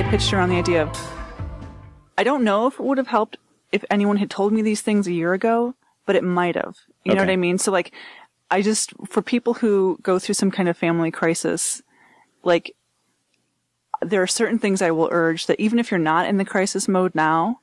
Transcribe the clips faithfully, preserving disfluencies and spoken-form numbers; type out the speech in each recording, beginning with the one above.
I pitched around the idea of, I don't know if it would have helped if anyone had told me these things a year ago, but it might have. You okay. know what I mean? So like, I just, for people who go through some kind of family crisis, like, there are certain things I will urge that even if you're not in the crisis mode now,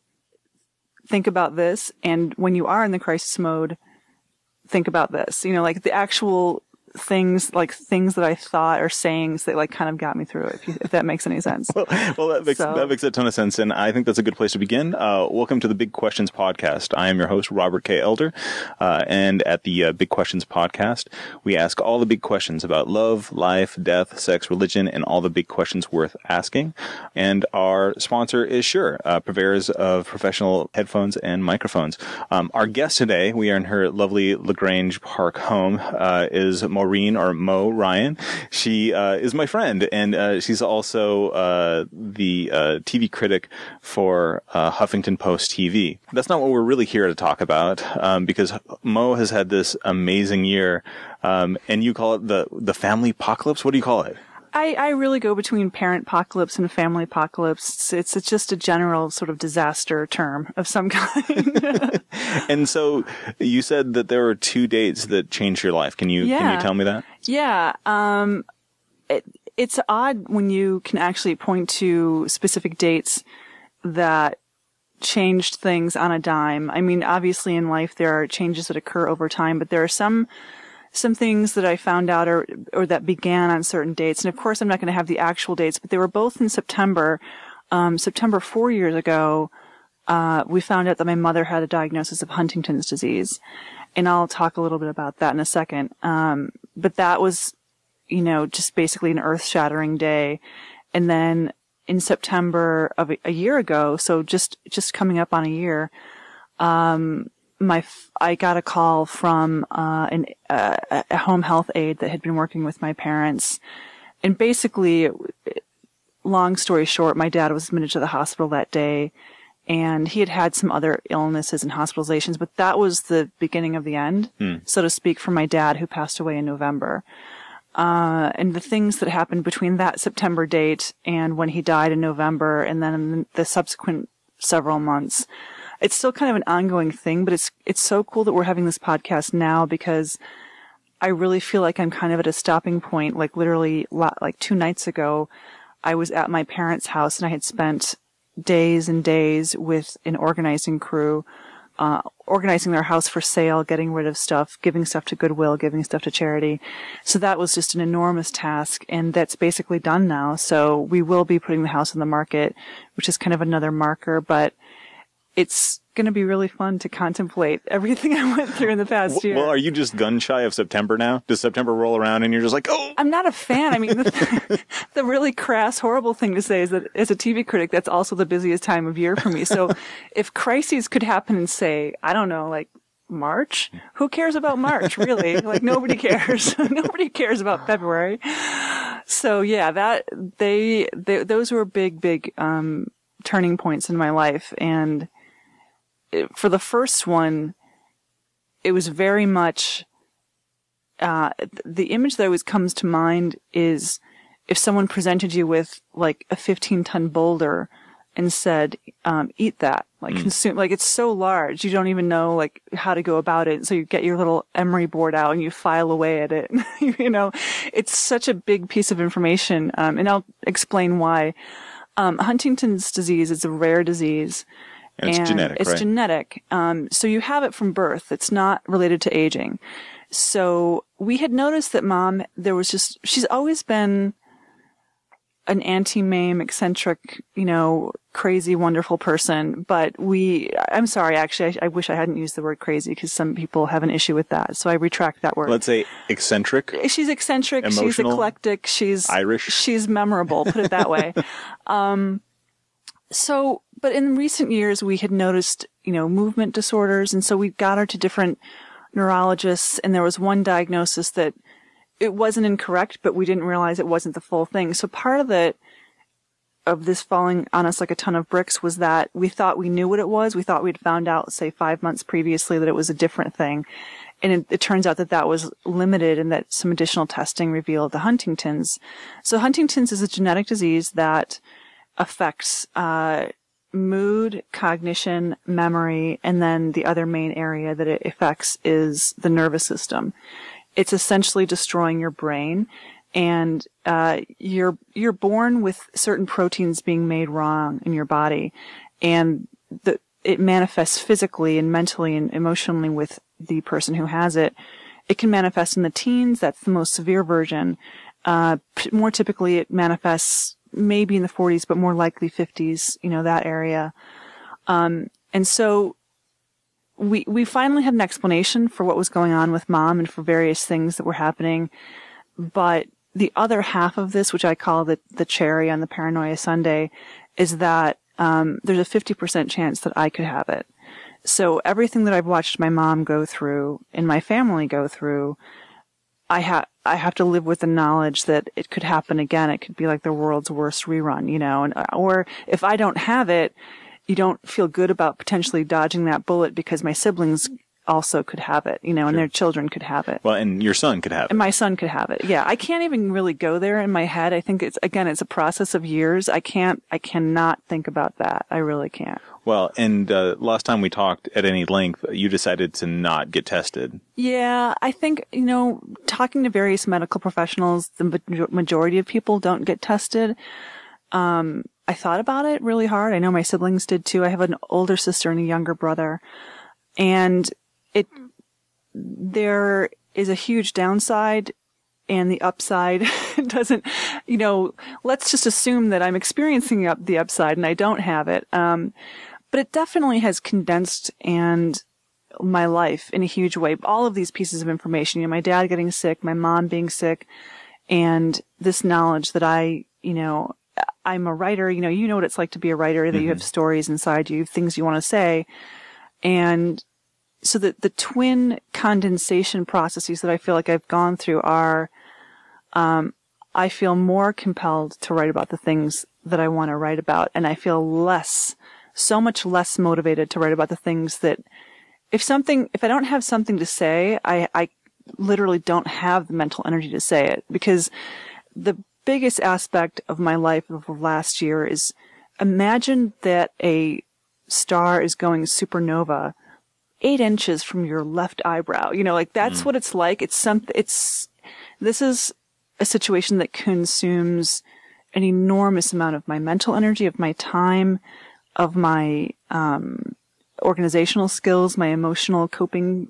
think about this. And when you are in the crisis mode, think about this. You know, like the actual things, like things that I thought or sayings that like kind of got me through it, if, you, if that makes any sense. Well, well that, makes, so. that makes a ton of sense. And I think that's a good place to begin. Uh, welcome to the Big Questions Podcast. I am your host, Robert K. Elder. Uh, and at the uh, Big Questions Podcast, we ask all the big questions about love, life, death, sex, religion, and all the big questions worth asking. And our sponsor is Shure, uh, purveyors of professional headphones and microphones. Um, our guest today, we are in her lovely LaGrange Park home, uh, is Maureen, or Mo Ryan. She uh, is my friend, and uh, she's also uh, the uh, T V critic for uh, Huffington Post T V. That's not what we're really here to talk about, um, because Mo has had this amazing year, um, and you call it the the family apocalypse. What do you call it? I, I really go between parent apocalypse and family apocalypse. It's, it's, it's just a general sort of disaster term of some kind. And so you said that there were two dates that changed your life. Can you, yeah. can you tell me that? Yeah. Um, it, it's odd when you can actually point to specific dates that changed things on a dime. I mean, obviously in life there are changes that occur over time, but there are some some things that I found out or, or that began on certain dates. And of course, I'm not going to have the actual dates, but they were both in September. Um, September four years ago, uh, we found out that my mother had a diagnosis of Huntington's disease. And I'll talk a little bit about that in a second. Um, but that was, you know, just basically an earth-shattering day. And then in September of a, a year ago, so just, just coming up on a year, um, My, I got a call from, uh, an, uh, a home health aide that had been working with my parents. And basically, long story short, my dad was admitted to the hospital that day, and he had had some other illnesses and hospitalizations, but that was the beginning of the end, hmm. so to speak, for my dad, who passed away in November. Uh, and the things that happened between that September date and when he died in November, and then in the subsequent several months, it's still kind of an ongoing thing, but it's, it's so cool that we're having this podcast now, because I really feel like I'm kind of at a stopping point. Like literally, like two nights ago, I was at my parents' house and I had spent days and days with an organizing crew, uh, organizing their house for sale, getting rid of stuff, giving stuff to Goodwill, giving stuff to charity. So that was just an enormous task, and that's basically done now. So we will be putting the house on the market, which is kind of another marker, but it's going to be really fun to contemplate everything I went through in the past year. Well, are you just gun shy of September now? Does September roll around and you're just like, oh? I'm not a fan. I mean, the, the really crass, horrible thing to say is that as a T V critic, that's also the busiest time of year for me. So if crises could happen in, say, I don't know, like March, who cares about March, really? Like nobody cares. Nobody cares about February. So yeah, that, they, they those were big, big, um, turning points in my life. And for the first one, it was very much, uh, the image that always comes to mind is if someone presented you with like a fifteen ton boulder and said, um, eat that, like mm. consume, like it's so large, you don't even know like how to go about it. So you get your little emery board out and you file away at it. You know, it's such a big piece of information. Um, and I'll explain why. Um, Huntington's disease is a rare disease. And it's and genetic, It's right? genetic. Um, so you have it from birth. It's not related to aging. So we had noticed that mom, there was just, she's always been an anti-mame, eccentric, you know, crazy, wonderful person. But we, I'm sorry, actually, I, I wish I hadn't used the word crazy because some people have an issue with that. So I retract that word. Let's say eccentric. She's eccentric. Emotional, she's eclectic. She's Irish. She's memorable, put it that way. um, so, but in recent years, we had noticed, you know, movement disorders. And so we got her to different neurologists. And there was one diagnosis that it wasn't incorrect, but we didn't realize it wasn't the full thing. So part of it, of this falling on us like a ton of bricks, was that we thought we knew what it was. We thought we'd found out, say, five months previously that it was a different thing. And it, it turns out that that was limited and that some additional testing revealed the Huntington's. So Huntington's is a genetic disease that affects uh, mood, cognition, memory, and then the other main area that it affects is the nervous system. It's essentially destroying your brain, and uh, you're you're born with certain proteins being made wrong in your body, and the, it manifests physically and mentally and emotionally with the person who has it. It can manifest in the teens. That's the most severe version. Uh, p- more typically, it manifests maybe in the forties, but more likely fifties, you know, that area. Um, and so we, we finally had an explanation for what was going on with Mom and for various things that were happening. But the other half of this, which I call the, the cherry on the paranoia sundae, is that, um, there's a fifty percent chance that I could have it. So everything that I've watched my mom go through and my family go through, I have, I have to live with the knowledge that it could happen again. It could be like the world's worst rerun, you know, and, or if I don't have it, you don't feel good about potentially dodging that bullet because my siblings also could have it, you know, and Sure. their children could have it. Well, and your son could have it. And my son could have it. Yeah. I can't even really go there in my head. I think it's, again, it's a process of years. I can't, I cannot think about that. I really can't. Well, and uh, last time we talked at any length, you decided to not get tested. Yeah, I think, you know, talking to various medical professionals, the majority of people don't get tested. Um, I thought about it really hard. I know my siblings did too. I have an older sister and a younger brother. And it, there is a huge downside, and the upside doesn't, you know, let's just assume that I'm experiencing up the upside and I don't have it. Um, but it definitely has condensed and my life in a huge way. All of these pieces of information, you know, my dad getting sick, my mom being sick, and this knowledge that I, you know, I'm a writer, you know, you know what it's like to be a writer, that mm-hmm. you have stories inside you, things you want to say. And so the, the twin condensation processes that I feel like I've gone through are, um, I feel more compelled to write about the things that I want to write about. And I feel less, so much less motivated to write about the things that, if something, if I don't have something to say, I, I literally don't have the mental energy to say it, because the biggest aspect of my life of the last year is, imagine that a star is going supernova eight inches from your left eyebrow. You know, like that's mm. what it's like. It's something, it's, this is a situation that consumes an enormous amount of my mental energy, of my time, of my, um, organizational skills, my emotional coping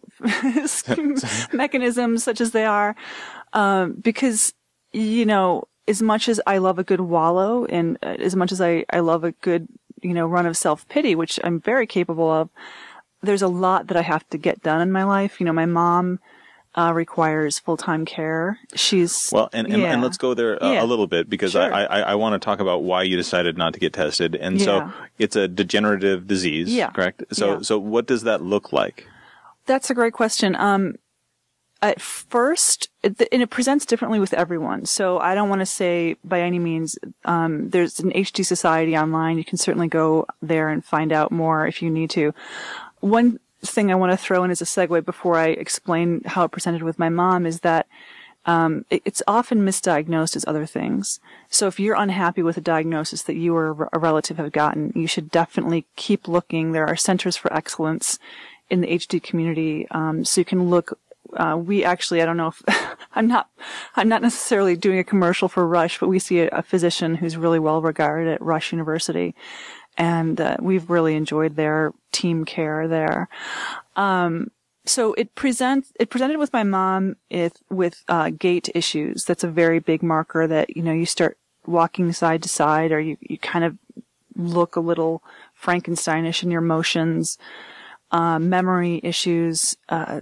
mechanisms, such as they are. Um, because, you know, as much as I love a good wallow, and uh, as much as I, I love a good, you know, run of self-pity, which I'm very capable of, there's a lot that I have to get done in my life. You know, my mom uh, requires full-time care. She's well, and and, yeah. and let's go there uh, yeah. a little bit, because sure. I I, I want to talk about why you decided not to get tested. And yeah. so it's a degenerative disease, yeah. correct? So yeah. so what does that look like? That's a great question. Um, at first, it, and it presents differently with everyone. So I don't want to say by any means, um, there's an H D Society online. You can certainly go there and find out more if you need to. One thing I want to throw in as a segue before I explain how it presented with my mom is that um, it, it's often misdiagnosed as other things. So if you're unhappy with a diagnosis that you or a relative have gotten, you should definitely keep looking. There are centers for excellence in the H D community, um, so you can look. Uh, we actually, I don't know if I'm not, I'm not necessarily doing a commercial for Rush, but we see a, a physician who's really well regarded at Rush University. And, uh, we've really enjoyed their team care there. Um, so it presents, it presented with my mom with, with, uh, gait issues. That's a very big marker that, you know, you start walking side to side, or you, you kind of look a little Frankensteinish in your motions, uh, memory issues, uh,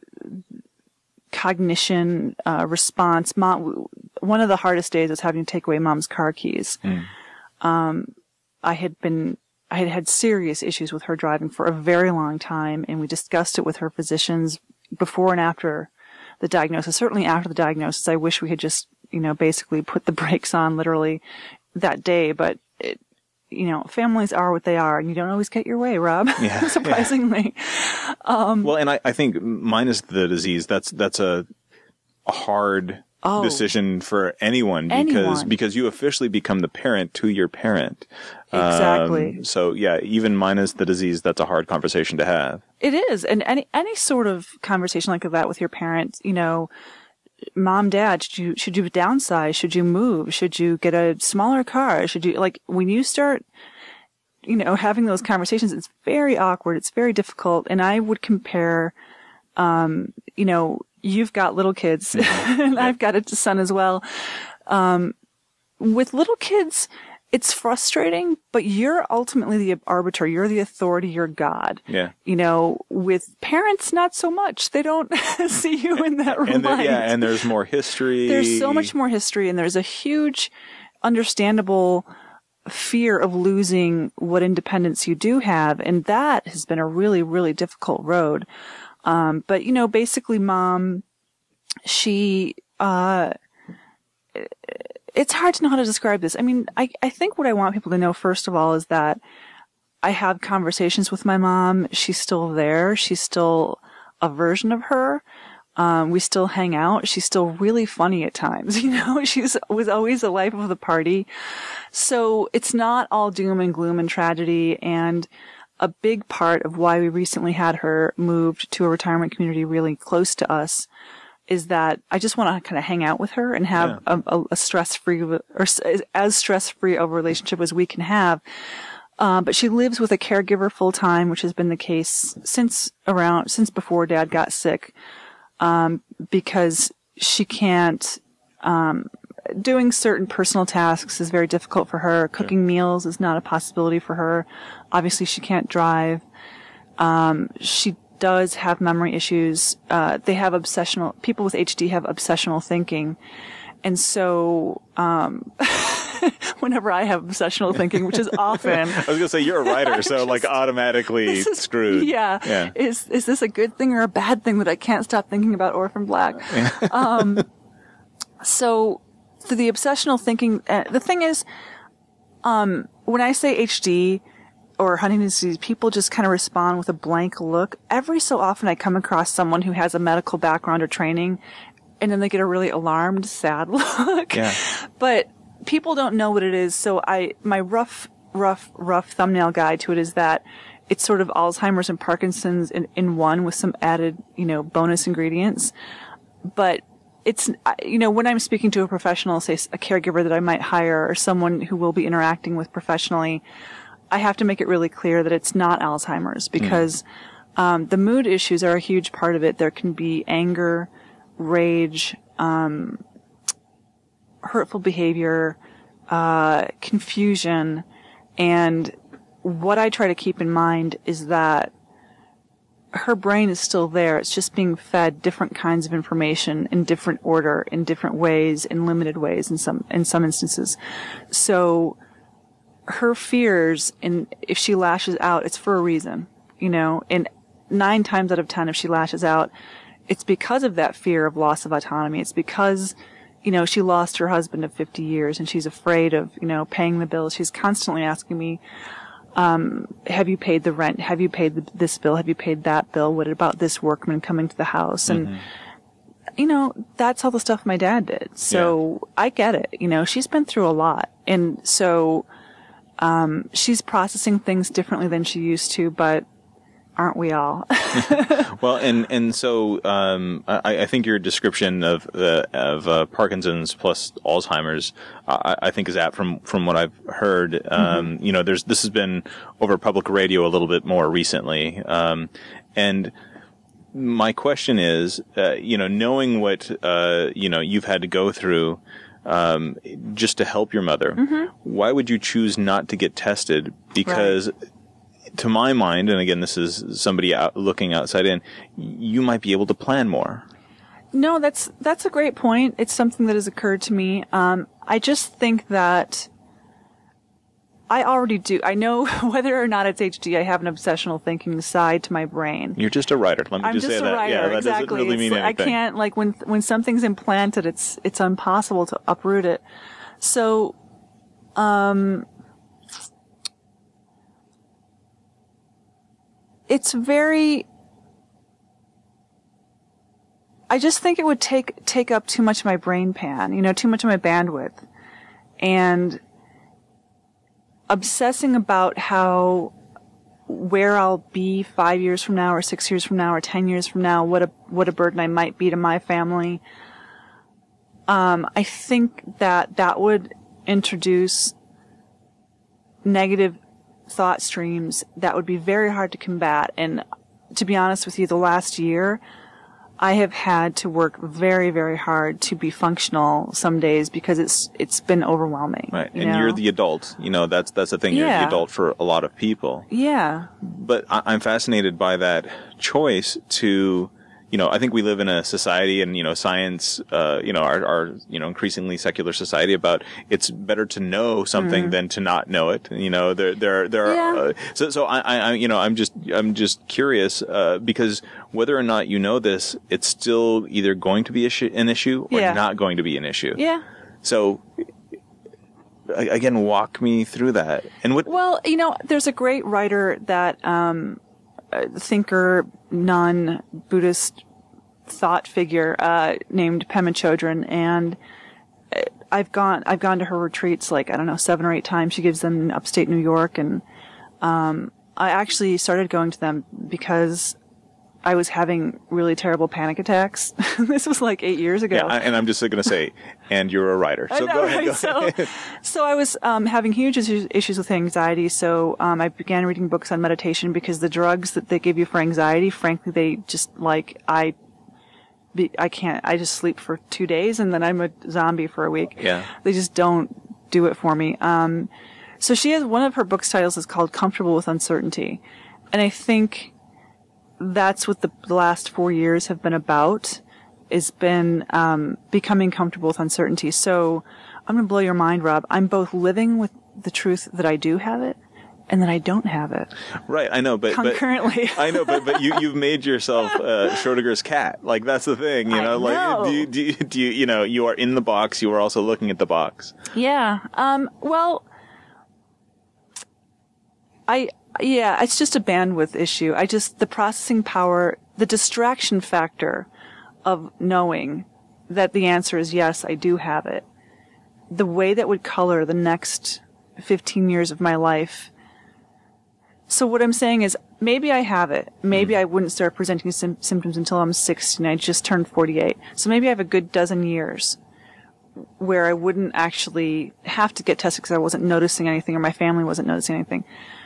cognition, uh, response. Mom, one of the hardest days was having to take away mom's car keys. Mm. Um, I had been, I had had serious issues with her driving for a very long time, and we discussed it with her physicians before and after the diagnosis. Certainly after the diagnosis, I wish we had just, you know, basically put the brakes on literally that day, but it, you know, families are what they are, and you don't always get your way, Rob, yeah, surprisingly. Yeah. Um, well, and I, I think minus the disease, that's, that's a, a hard oh, decision for anyone because anyone. because you officially become the parent to your parent. Exactly. Um, so yeah, even minus the disease, that's a hard conversation to have. It is, and any any sort of conversation like that with your parents, you know, mom, dad, should you should you downsize? Should you move? Should you get a smaller car? Should you like when you start, you know, having those conversations? It's very awkward. It's very difficult, and I would compare, um, you know. You've got little kids, mm-hmm. and I've got a son as well. Um, with little kids, it's frustrating, but you're ultimately the arbiter. You're the authority. You're God. Yeah. You know, with parents, not so much. They don't see you in that and light. Yeah, and there's more history. There's so much more history, and there's a huge, understandable fear of losing what independence you do have, and that has been a really, really difficult road. Um, but, you know, basically mom, she, uh, it's hard to know how to describe this. I mean, I, I think what I want people to know, first of all, is that I have conversations with my mom. She's still there. She's still a version of her. Um, we still hang out. She's still really funny at times. You know, she's was always the life of the party. So it's not all doom and gloom and tragedy. And a big part of why we recently had her moved to a retirement community really close to us is that I just want to kind of hang out with her and have yeah. a, a stress-free or as stress-free of a relationship as we can have. Uh, but she lives with a caregiver full time, which has been the case since around since before Dad got sick, um, because she can't. Um, doing certain personal tasks is very difficult for her. Cooking sure. meals is not a possibility for her. Obviously, she can't drive. Um, she does have memory issues. Uh, they have obsessional, people with H D have obsessional thinking. And so, um, whenever I have obsessional thinking, which is often. I was going to say, you're a writer, so just, like automatically is, screwed. Yeah. yeah. Is, is this a good thing or a bad thing that I can't stop thinking about Orphan Black? um, so, So the obsessional thinking, uh, the thing is, um, when I say H D or Huntington's disease, people just kind of respond with a blank look. Every so often I come across someone who has a medical background or training, and then they get a really alarmed, sad look. Yeah. But people don't know what it is. So I, my rough, rough, rough thumbnail guide to it is that it's sort of Alzheimer's and Parkinson's in, in one with some added, you know, bonus ingredients. But it's, you know, when I'm speaking to a professional, say a caregiver that I might hire or someone who will be interacting with professionally, I have to make it really clear that it's not Alzheimer's because mm. um, the mood issues are a huge part of it. There can be anger, rage, um, hurtful behavior, uh, confusion. And what I try to keep in mind is that her brain is still there. It's just being fed different kinds of information in different order, in different ways, in limited ways in some, in some instances. So her fears, and if she lashes out, it's for a reason, you know, and nine times out of ten, if she lashes out, it's because of that fear of loss of autonomy. It's because, you know, she lost her husband of fifty years and she's afraid of, you know, paying the bills. She's constantly asking me, Um, have you paid the rent? Have you paid the, this bill? Have you paid that bill? What about this workman coming to the house? And, mm-hmm. you know, that's all the stuff my dad did. So yeah. I get it. You know, she's been through a lot. And so, um, she's processing things differently than she used to, but aren't we all? Well, and, and so, um, I, I think your description of, uh, of, uh, Parkinson's plus Alzheimer's, uh, I think is apt from, from what I've heard. Um, mm-hmm. you know, there's, this has been over public radio a little bit more recently. Um, and my question is, uh, you know, knowing what, uh, you know, you've had to go through, um, just to help your mother, mm-hmm. why would you choose not to get tested? Because right. to my mind, and again, this is somebody out looking outside in, you might be able to plan more. No, that's, that's a great point. It's something that has occurred to me. Um, I just think that I already do. I know whether or not it's H D, I have an obsessional thinking side to my brain. You're just a writer. Let me I'm just, just say a that. Writer, yeah, that exactly. doesn't really mean it's, anything. I can't, like, when, when something's implanted, it's, it's impossible to uproot it. So, um, it's very, I just think it would take take up too much of my brain pan, you know, too much of my bandwidth. And obsessing about how, where I'll be five years from now or six years from now or ten years from now, what a, what a burden I might be to my family. Um, I think that that would introduce negative thought streams that would be very hard to combat. And to be honest with you, the last year, I have had to work very, very hard to be functional some days because it's it's been overwhelming. Right, you and know? You're the adult. You know, that's that's the thing. Yeah. You're the adult for a lot of people. Yeah. But I- I'm fascinated by that choice to, you know, I think we live in a society and, you know, science, uh, you know, our, our, you know, increasingly secular society about it's better to know something mm. than to not know it. You know, there, there, there yeah. are, uh, so, so I, I, you know, I'm just, I'm just curious, uh, because whether or not you know this, it's still either going to be issue, an issue or yeah. not going to be an issue. Yeah. So, again, walk me through that. And what? Well, you know, there's a great writer that, um, thinker, non-Buddhist thought figure, uh, named Pema Chodron, and I've gone, I've gone to her retreats like, I don't know, seven or eight times. She gives them in upstate New York, and, um, I actually started going to them because I was having really terrible panic attacks. This was like eight years ago. Yeah, and I'm just going to say, and you're a writer. So I know, go ahead. right? Go so, ahead. so I was um, having huge issues, issues with anxiety. So um, I began reading books on meditation because the drugs that they give you for anxiety, frankly, they just like I, be, I can't. I just sleep for two days and then I'm a zombie for a week. Yeah. They just don't do it for me. Um, so she has one of her books titles is called "Comfortable with Uncertainty," and I think that's what the, the last four years have been about, is been um, becoming comfortable with uncertainty. So I'm going to blow your mind, Rob. I'm both living with the truth that I do have it and that I don't have it. Right, I know, but concurrently. But, I know, but but you you've made yourself uh, Schrodinger's cat. Like that's the thing, you know. I know. Like do you, do you, do you you know you are in the box. You are also looking at the box. Yeah. Um. Well, I. Yeah, it's just a bandwidth issue. I just, the processing power, the distraction factor of knowing that the answer is yes, I do have it. The way that would color the next fifteen years of my life. So what I'm saying is maybe I have it. Maybe mm. I wouldn't start presenting sim- symptoms until I'm sixty and I just turned forty-eight. So maybe I have a good dozen years where I wouldn't actually have to get tested because I wasn't noticing anything or my family wasn't noticing anything.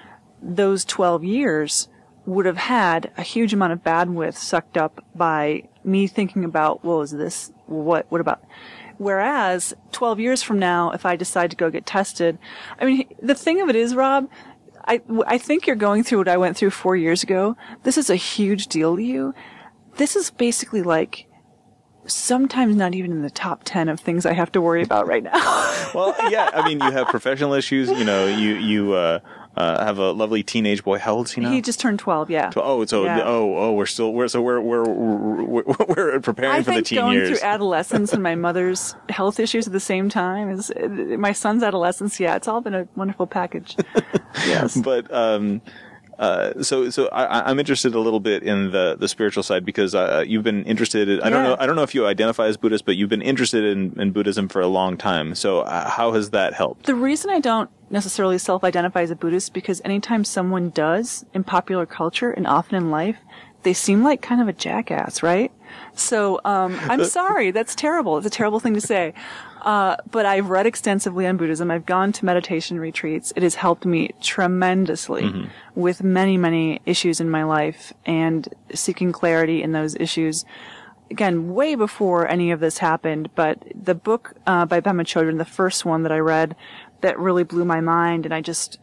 Those twelve years would have had a huge amount of bandwidth sucked up by me thinking about, well, is this, what, what about, whereas twelve years from now, if I decide to go get tested, I mean, the thing of it is, Rob, I, I think you're going through what I went through four years ago. This is a huge deal to you. This is basically like, sometimes not even in the top ten of things I have to worry about right now. Well, yeah, I mean, you have professional issues, you know, you, you, uh, Uh, have a lovely teenage boy. How old is he now? He just turned twelve. Yeah. Oh, so yeah. oh, oh, we're still we're so we're we're we're, we're preparing I for the teen going years. Through adolescence and my mother's health issues at the same time is my son's adolescence. Yeah, it's all been a wonderful package. Yes. But um, uh, so so I, I'm interested a little bit in the the spiritual side because uh, you've been interested. In, I don't yeah. know. I don't know if you identify as Buddhist, but you've been interested in, in Buddhism for a long time. So uh, how has that helped? The reason I don't necessarily self-identify as a Buddhist because anytime someone does in popular culture and often in life, they seem like kind of a jackass, right? So, um, I'm sorry. That's terrible. It's a terrible thing to say. Uh, but I've read extensively on Buddhism. I've gone to meditation retreats. It has helped me tremendously mm-hmm. with many, many issues in my life and seeking clarity in those issues. Again, way before any of this happened, but the book, uh, by Pema Chodron, the first one that I read, that really blew my mind, and I just,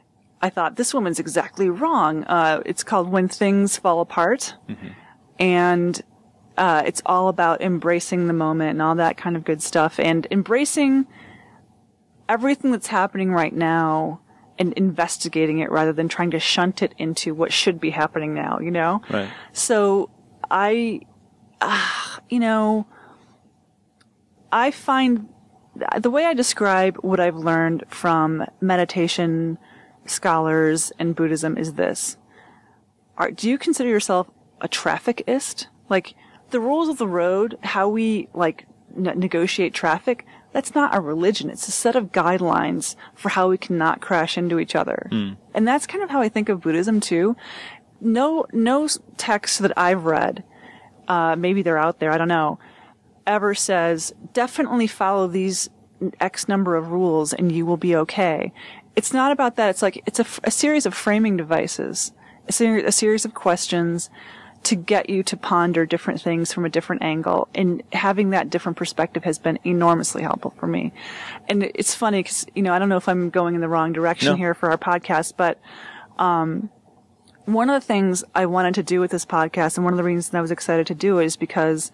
I thought, this woman's exactly wrong. Uh, it's called When Things Fall Apart, mm-hmm. and uh, it's all about embracing the moment and all that kind of good stuff, and embracing everything that's happening right now and investigating it rather than trying to shunt it into what should be happening now, you know? Right. So I, uh, you know, I find the way I describe what I've learned from meditation scholars and Buddhism is this. Are, do you consider yourself a trafficist? Like, the rules of the road, how we like ne- negotiate traffic, that's not a religion. It's a set of guidelines for how we cannot crash into each other. Mm. And that's kind of how I think of Buddhism too. No, no text that I've read, uh, maybe they're out there, I don't know, ever says, definitely follow these X number of rules and you will be okay. It's not about that. It's like, it's a, a series of framing devices, a, ser- a series of questions to get you to ponder different things from a different angle. And having that different perspective has been enormously helpful for me. And it's funny because, you know, I don't know if I'm going in the wrong direction no. here for our podcast, but, um, one of the things I wanted to do with this podcast, and one of the reasons I was excited to do it, is because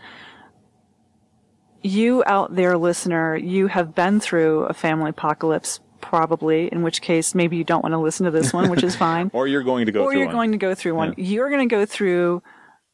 you out there, listener, you have been through a family apocalypse, probably, in which case maybe you don't want to listen to this one, which is fine. Or you're going to go or through one. Or you're going to go through one. Yeah. You're going to go through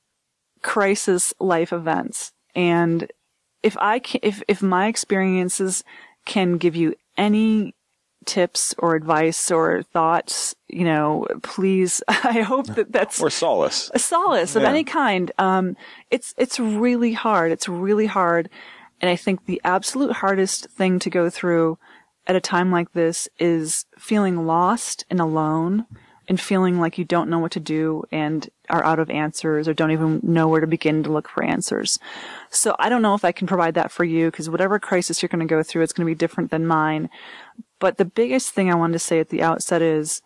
crisis life events. And if I can, if, if my experiences can give you any tips or advice or thoughts, you know, please, I hope that that's... or solace. A solace of yeah. any kind. Um, it's, it's really hard. It's really hard. And I think the absolute hardest thing to go through at a time like this is feeling lost and alone and feeling like you don't know what to do and are out of answers or don't even know where to begin to look for answers. So I don't know if I can provide that for you, because whatever crisis you're going to go through, it's going to be different than mine. But the biggest thing I wanted to say at the outset is,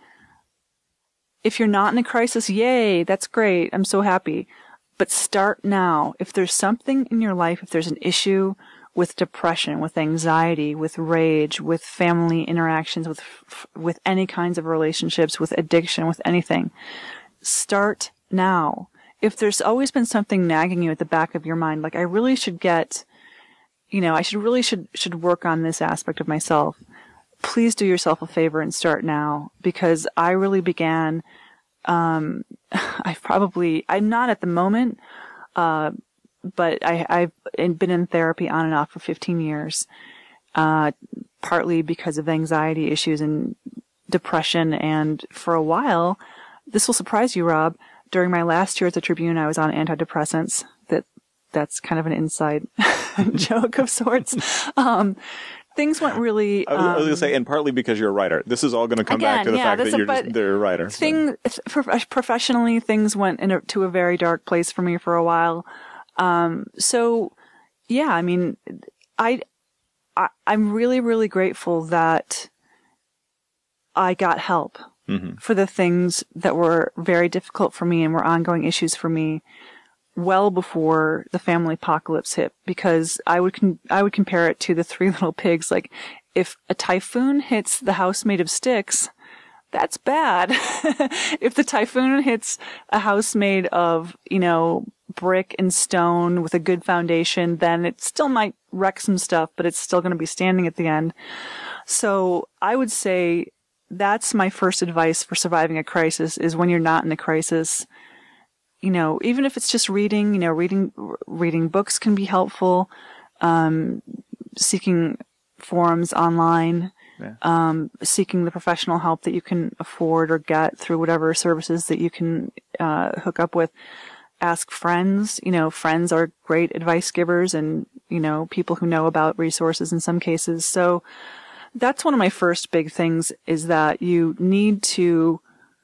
if you're not in a crisis, yay, that's great. I'm so happy. But start now. If there's something in your life, if there's an issue with depression, with anxiety, with rage, with family interactions, with with any kinds of relationships, with addiction, with anything, start now. If there's always been something nagging you at the back of your mind, like I really should get, you know, I should really should should work on this aspect of myself, please do yourself a favor and start now, because I really began, um, I've probably, I'm not at the moment, uh, but I, I've been in therapy on and off for fifteen years, uh, partly because of anxiety issues and depression. And for a while, this will surprise you, Rob, during my last year at the Tribune, I was on antidepressants. That, that's kind of an inside joke of sorts. Um, Things went really. Um, I was going to say, and partly because you're a writer. This is all going to come again, back to the yeah, fact that a, you're just, they're a writer. Thing, so. Professionally, things went into a very dark place for me for a while. Um, so, yeah, I mean, I, I, I'm really, really grateful that I got help mm-hmm. for the things that were very difficult for me and were ongoing issues for me well before the family apocalypse hit, because I would con- I would compare it to the Three Little Pigs. Like, if a typhoon hits the house made of sticks, that's bad. If the typhoon hits a house made of, you know, brick and stone with a good foundation, then it still might wreck some stuff, but it's still going to be standing at the end. So I would say that's my first advice for surviving a crisis, is when you're not in a crisis, you know, even if it's just reading, you know, reading, reading books can be helpful. Um, seeking forums online, yeah. um, seeking the professional help that you can afford or get through whatever services that you can, uh, hook up with. Ask friends, you know, friends are great advice givers and, you know, people who know about resources in some cases. So that's one of my first big things, is that you need to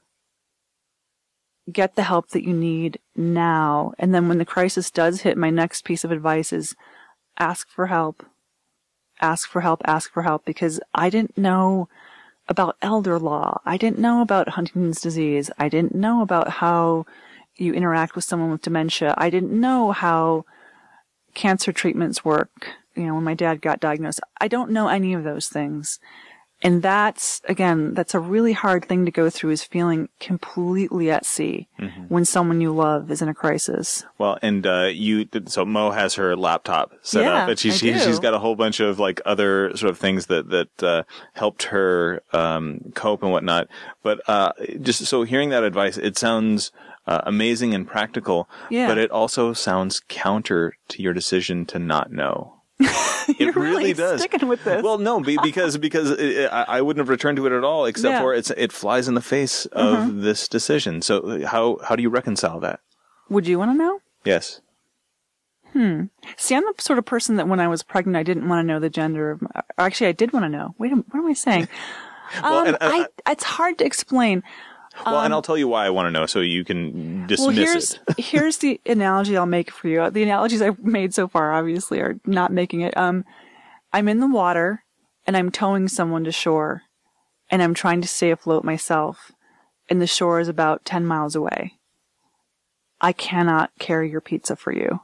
get the help that you need now. And then when the crisis does hit, my next piece of advice is ask for help. Ask for help, ask for help, because I didn't know about elder law. I didn't know about Huntington's disease. I didn't know about how you interact with someone with dementia. I didn't know how cancer treatments work. You know, when my dad got diagnosed, I don't know any of those things. And that's, again, that's a really hard thing to go through, is feeling completely at sea mm-hmm. when someone you love is in a crisis. Well, and, uh, you, so Mo has her laptop set yeah, up, and she, I she, do. she's got a whole bunch of like other sort of things that, that, uh, helped her, um, cope and whatnot. But, uh, just so hearing that advice, it sounds, uh, amazing and practical, yeah. but it also sounds counter to your decision to not know. You're it really, really does. Sticking with this. Well, no, because because it, I, I wouldn't have returned to it at all, except yeah. for it's it flies in the face of mm-hmm. this decision. So how how do you reconcile that? Would you want to know? Yes. Hmm. See, I'm the sort of person that when I was pregnant, I didn't want to know the gender of my, actually, I did want to know. Wait, what am I saying? well, um, and, and, I, it's hard to explain. Well, um, and I'll tell you why I want to know so you can dismiss well, here's, it. Here's the analogy I'll make for you. The analogies I've made so far, obviously, are not making it. Um, I'm in the water and I'm towing someone to shore and I'm trying to stay afloat myself and the shore is about ten miles away. I cannot carry your pizza for you.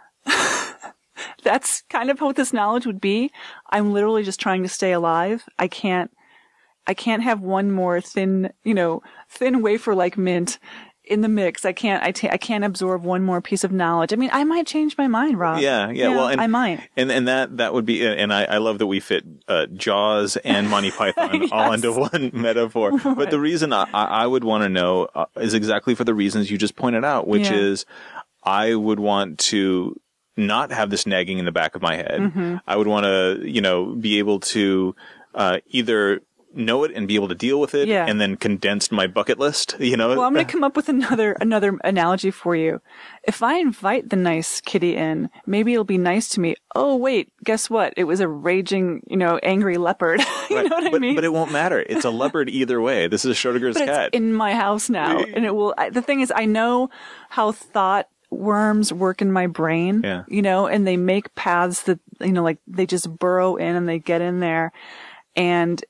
That's kind of what this knowledge would be. I'm literally just trying to stay alive. I can't, I can't have one more thin, you know, thin wafer like mint in the mix. I can't, I, t- I can't absorb one more piece of knowledge. I mean, I might change my mind, Rob. Yeah, yeah. yeah well, and, I might. And and that that would be, and I, I love that we fit uh, Jaws and Monty Python yes. all into one metaphor. Right. But the reason I, I would want to know uh, is exactly for the reasons you just pointed out, which yeah. is I would want to not have this nagging in the back of my head. Mm-hmm. I would want to, you know, be able to uh, either know it and be able to deal with it yeah. and then condense my bucket list, you know? Well, I'm going to come up with another, another analogy for you. If I invite the nice kitty in, maybe it'll be nice to me. Oh, wait, guess what? It was a raging, you know, angry leopard. you right. know what but, I mean? But it won't matter. It's a leopard either way. This is Schrodinger's but cat. It's in my house now. And it will, I, the thing is, I know how thought worms work in my brain, yeah. you know, and they make paths that, you know, like they just burrow in and they get in there. And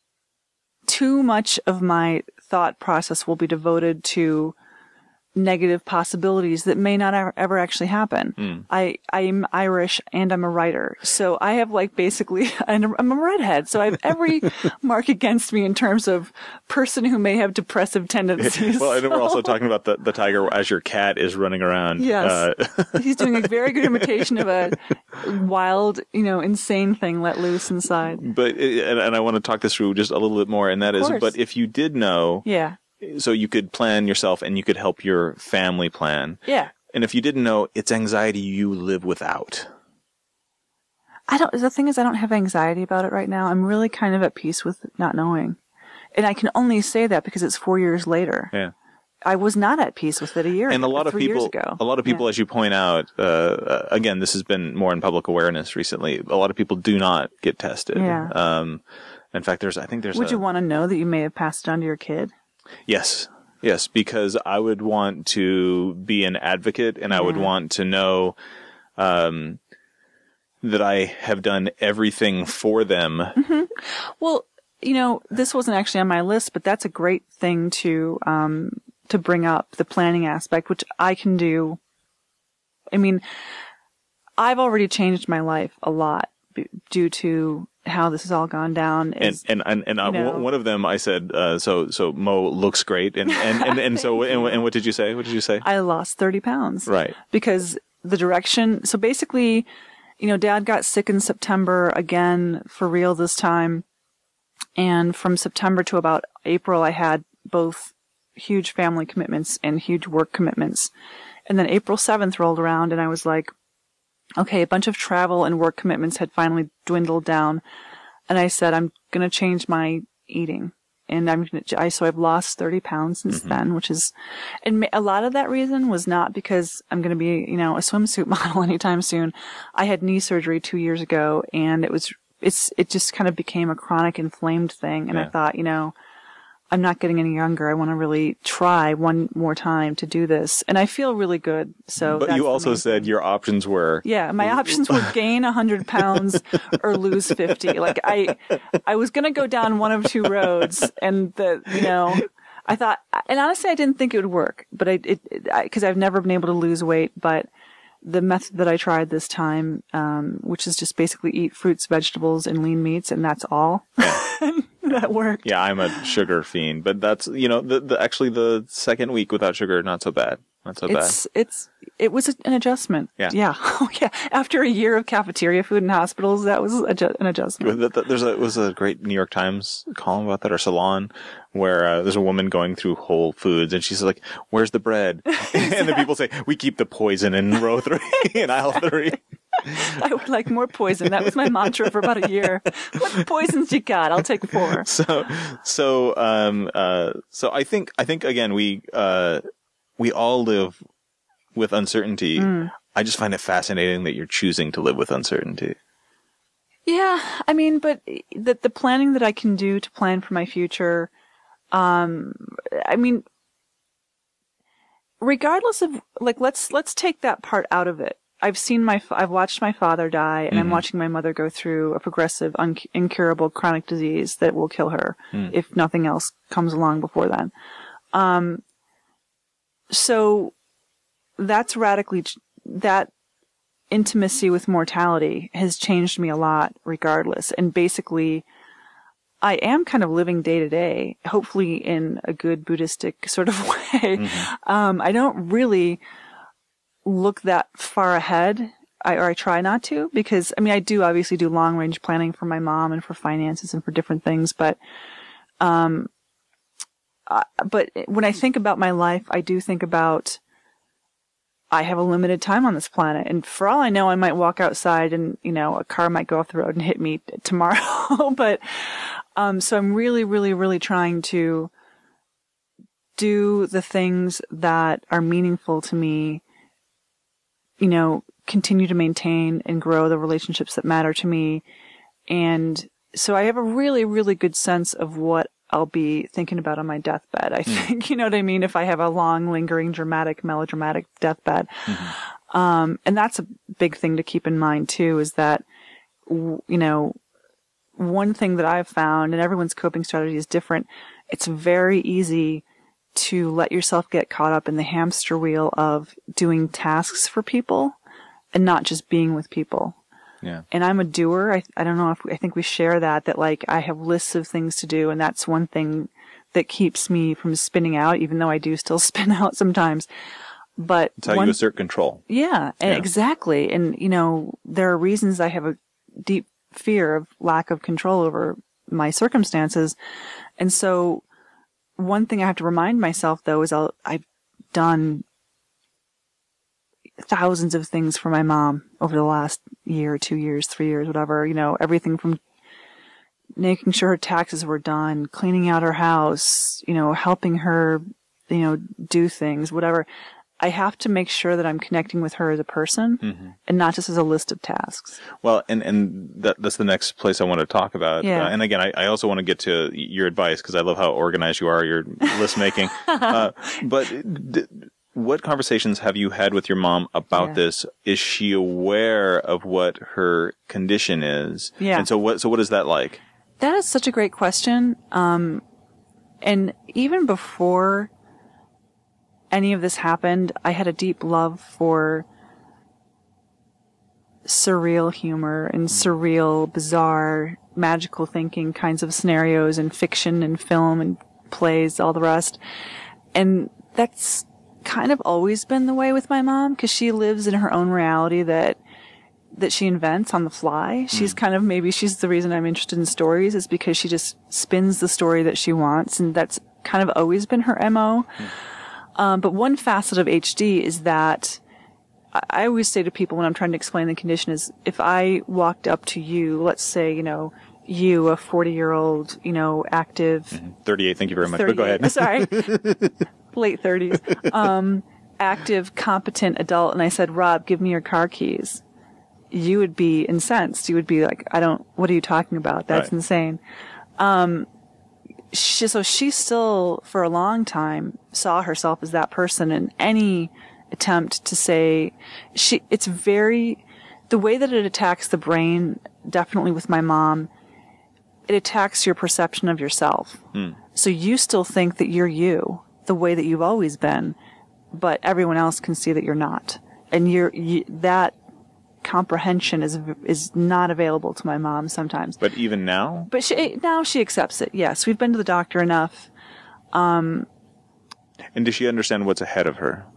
too much of my thought process will be devoted to negative possibilities that may not ever, ever actually happen. Mm. I, I'm Irish and I'm a writer. So I have like basically, I'm a redhead. So I have every mark against me in terms of person who may have depressive tendencies. Well, and we're also talking about the, the tiger as your cat is running around. Yes. Uh, He's doing a very good imitation of a wild, you know, insane thing let loose inside. But, and, and I want to talk this through just a little bit more. And that is, but if you did know. Yeah. So you could plan yourself and you could help your family plan. Yeah. And if you didn't know, it's anxiety you live without. I don't, the thing is, I don't have anxiety about it right now. I'm really kind of at peace with not knowing. And I can only say that because it's four years later. Yeah. I was not at peace with it a year and a lot of three people, years ago. a lot of people, yeah. as you point out, uh, again, this has been more in public awareness recently. A lot of people do not get tested. Yeah. Um, in fact, there's, I think there's Would a, you want to know that you may have passed it on to your kid? Yes. Yes. Because I would want to be an advocate and I would Yeah. want to know, um, that I have done everything for them. Mm-hmm. Well, you know, this wasn't actually on my list, but that's a great thing to, um, to bring up, the planning aspect, which I can do. I mean, I've already changed my life a lot b- due to how this has all gone down. Is, and and and, and uh, know, one of them, I said, uh, so so Mo looks great, and and and, and so and, and what did you say? What did you say? I lost thirty pounds, right? Because the direction. So basically, you know, Dad got sick in September again for real this time, and from September to about April, I had both huge family commitments and huge work commitments, and then April seventh rolled around, and I was like, okay, a bunch of travel and work commitments had finally dwindled down. And I said, I'm going to change my eating. And I'm going to, I, so I've lost thirty pounds since mm-hmm. then, which is, and a lot of that reason was not because I'm going to be, you know, a swimsuit model anytime soon. I had knee surgery two years ago and it was, it's, it just kind of became a chronic inflamed thing. And yeah. I thought, you know, I'm not getting any younger. I want to really try one more time to do this. And I feel really good. So, but you also said thing. your options were. Yeah. My options were gain a hundred pounds or lose fifty. Like I, I was going to go down one of two roads and the, you know, I thought, and honestly, I didn't think it would work, but I, it, it I, cause I've never been able to lose weight, but the method that I tried this time, um, which is just basically eat fruits, vegetables, and lean meats, and that's all. Yeah. That worked. Yeah, I'm a sugar fiend, but that's, you know, the, the actually the second week without sugar, not so bad. Not so it's, bad. It's, it was an adjustment. Yeah. Yeah. Oh, yeah. After a year of cafeteria food in hospitals, that was adju- an adjustment. There's a, it was a great New York Times column about that, or Salon, where uh, there's a woman going through Whole Foods and she's like, where's the bread? And the people say, we keep the poison in row three, in aisle three. I would like more poison. That was my mantra for about a year. What poisons you got? I'll take four. So, so, um, uh, so I think, I think again, we, uh, we all live with uncertainty. Mm. I just find it fascinating that you're choosing to live with uncertainty. Yeah, I mean, but the the planning that I can do to plan for my future, um, I mean, regardless of like, let's let's take that part out of it. I've seen my, I've watched my father die, and mm-hmm. I'm watching my mother go through a progressive, un- incurable chronic disease that will kill her mm. if nothing else comes along before then. Um, so that's radically that. Intimacy with mortality has changed me a lot regardless. And basically, I am kind of living day to day, hopefully in a good Buddhistic sort of way. Mm-hmm. Um, I don't really look that far ahead, I, or I try not to, because, I mean, I do obviously do long range planning for my mom and for finances and for different things, but, um, uh, but when I think about my life, I do think about I have a limited time on this planet, and for all I know, I might walk outside and, you know, a car might go off the road and hit me tomorrow. But, um, so I'm really, really, really trying to do the things that are meaningful to me, you know, continue to maintain and grow the relationships that matter to me. And so I have a really, really good sense of what I'll be thinking about on my deathbed. I think, mm. you know what I mean? If I have a long, lingering, dramatic, melodramatic deathbed. Mm-hmm. Um, and that's a big thing to keep in mind too, is that, you know, one thing that I've found, and everyone's coping strategy is different, it's very easy to let yourself get caught up in the hamster wheel of doing tasks for people and not just being with people. Yeah. And I'm a doer. I, I don't know if we, I think we share that, that like I have lists of things to do, and that's one thing that keeps me from spinning out, even though I do still spin out sometimes. But it's how one, you assert control. Yeah, and yeah, exactly. And, you know, there are reasons I have a deep fear of lack of control over my circumstances. And so one thing I have to remind myself, though, is I'll, I've done thousands of things for my mom over the last year, two years, three years, whatever, you know, everything from making sure her taxes were done, cleaning out her house, you know, helping her, you know, do things, whatever. I have to make sure that I'm connecting with her as a person mm-hmm. and not just as a list of tasks. Well, and, and that, that's the next place I want to talk about. Yeah. Uh, and again, I, I also want to get to your advice, because I love how organized you are, your list making. uh, but d- what conversations have you had with your mom about yeah. this? Is she aware of what her condition is? Yeah. And so what, so what is that like? That is such a great question. Um, and even before any of this happened, I had a deep love for surreal humor and surreal, bizarre, magical thinking kinds of scenarios and fiction and film and plays, all the rest. And that's kind of always been the way with my mom, because she lives in her own reality that that she invents on the fly. She's mm. kind of, maybe she's the reason I'm interested in stories, is because she just spins the story that she wants, and that's kind of always been her M O. Mm. Um, but one facet of H D is that I, I always say to people when I'm trying to explain the condition is, if I walked up to you, let's say, you know, you, a forty-year-old, you know, active... Mm-hmm. thirty-eight, thank you very much, but go ahead. Sorry. Late thirties. Um, active, competent adult, and I said, Rob, give me your car keys. You would be incensed. You would be like, I don't, what are you talking about? That's right. Insane. Um, she, so she still, for a long time, saw herself as that person, and any attempt to say, she, it's very, the way that it attacks the brain, definitely with my mom, it attacks your perception of yourself. Hmm. So you still think that you're you, the way that you've always been, but everyone else can see that you're not. And you're, you, that comprehension is is not available to my mom sometimes. But even now? But she, now she accepts it, yes. We've been to the doctor enough. Um, and does she understand what's ahead of her?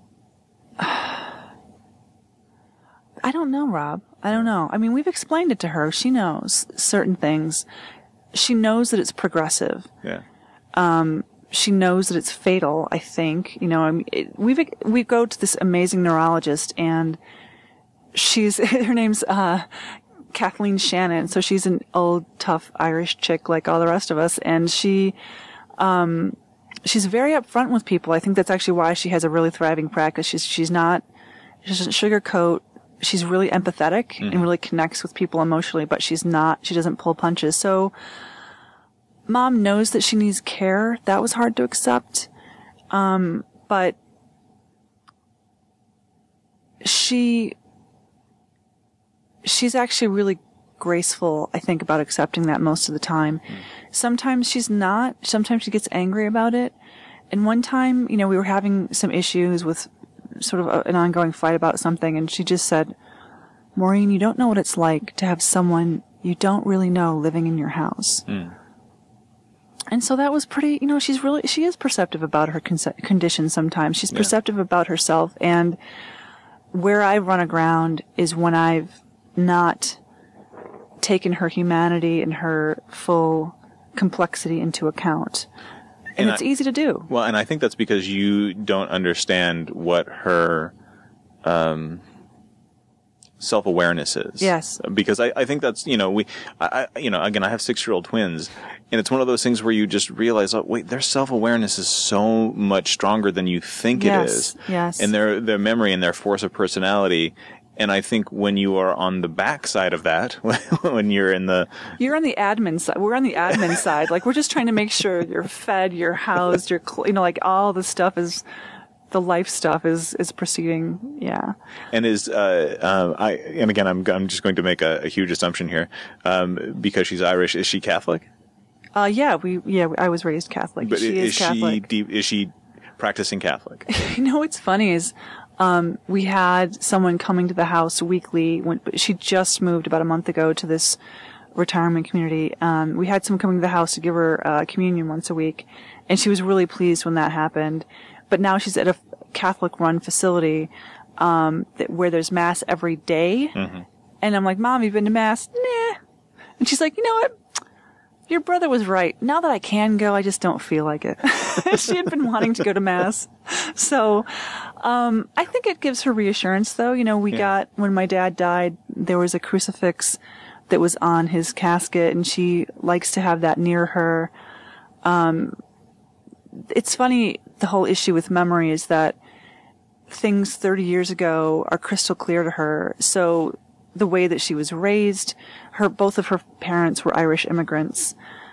I don't know, Rob. I don't know. I mean, we've explained it to her. She knows certain things. She knows that it's progressive. Yeah. Um, she knows that it's fatal, I think. You know, I mean, it, we've, we go to this amazing neurologist, and she's, her name's, uh, Kathleen Shannon. So she's an old, tough Irish chick like all the rest of us. And she, um, she's very upfront with people. I think that's actually why she has a really thriving practice. She's, she's not, She doesn't sugarcoat. She's really empathetic mm-hmm. and really connects with people emotionally, but she's not, she doesn't pull punches. So mom knows that she needs care. That was hard to accept. Um, but she, she's actually really graceful, I think, about accepting that most of the time. Mm. Sometimes she's not. Sometimes she gets angry about it. And one time, you know, we were having some issues with sort of a, an ongoing fight about something, and she just said, Maureen, you don't know what it's like to have someone you don't really know living in your house. Mm. And so that was pretty, you know, she's really, she is perceptive about her con- condition sometimes. She's yeah. perceptive about herself. And where I run aground is when I've not taken her humanity and her full complexity into account. And, and it's I, easy to do. Well, and I think that's because you don't understand what her um, self-awareness is. Yes. Because I, I think that's, you know, we, I, I, you know, again, I have six-year-old twins, and it's one of those things where you just realize, oh, wait, their self-awareness is so much stronger than you think yes. it is. Yes. And their, their memory and their force of personality. And I think when you are on the back side of that, when you're in the... You're on the admin side. We're on the admin side. Like, we're just trying to make sure you're fed, you're housed, you're, cl- you know, like all the stuff is, the life stuff is, is proceeding. Yeah. And is, uh, um, I, and again, I'm, I'm just going to make a, a huge assumption here. Um, because she's Irish, is she Catholic? Uh, yeah, we, yeah, I was raised Catholic. But she is, is Catholic. She, is she practicing Catholic? You know, what's funny is, Um, we had someone coming to the house weekly when she just moved about a month ago to this retirement community. Um, we had someone coming to the house to give her uh, communion once a week, and she was really pleased when that happened. But now she's at a Catholic-run facility um, that, where there's mass every day. Mm-hmm. And I'm like, Mom, you've been to mass? Nah. And she's like, you know what? Your brother was right. Now that I can go, I just don't feel like it. She had been wanting to go to mass. So, um, I think it gives her reassurance though. You know, we yeah. got, when my dad died, there was a crucifix that was on his casket, and she likes to have that near her. Um, it's funny, the whole issue with memory is that things thirty years ago are crystal clear to her. So, the way that she was raised, her, both of her parents were Irish immigrants.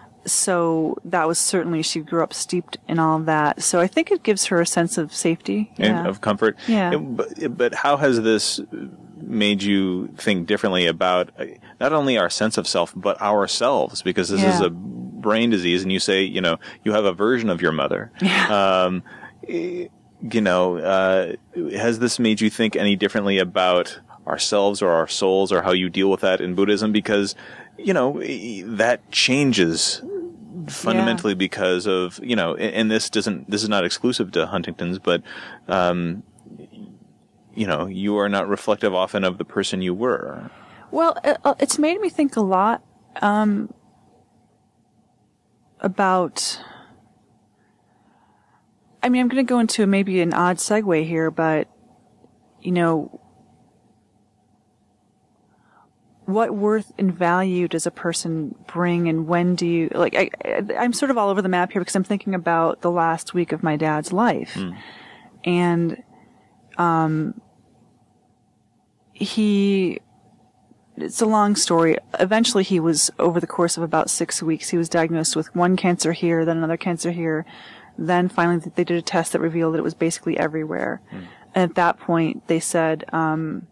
So that was certainly, she grew up steeped in all of that. So I think it gives her a sense of safety. And yeah. of comfort. Yeah. But, but how has this made you think differently about not only our sense of self, but ourselves? Because this yeah. is a brain disease, and you say, you know, you have a version of your mother. Yeah. Um, you know, uh, has this made you think any differently about ourselves or our souls, or how you deal with that in Buddhism? Because, you know, that changes fundamentally yeah. because of, you know, and this doesn't, this is not exclusive to Huntington's, but, um, you know, you are not reflective often of the person you were. Well, it's made me think a lot, um, about, I mean, I'm going to go into maybe an odd segue here, but, you know, what worth and value does a person bring, and when do you, like, I, I, I'm sort of all over the map here because I'm thinking about the last week of my dad's life. Mm. And, um, he, it's a long story. Eventually he was, over the course of about six weeks, he was diagnosed with one cancer here, then another cancer here. Then finally they did a test that revealed that it was basically everywhere. Mm. And at that point they said, um,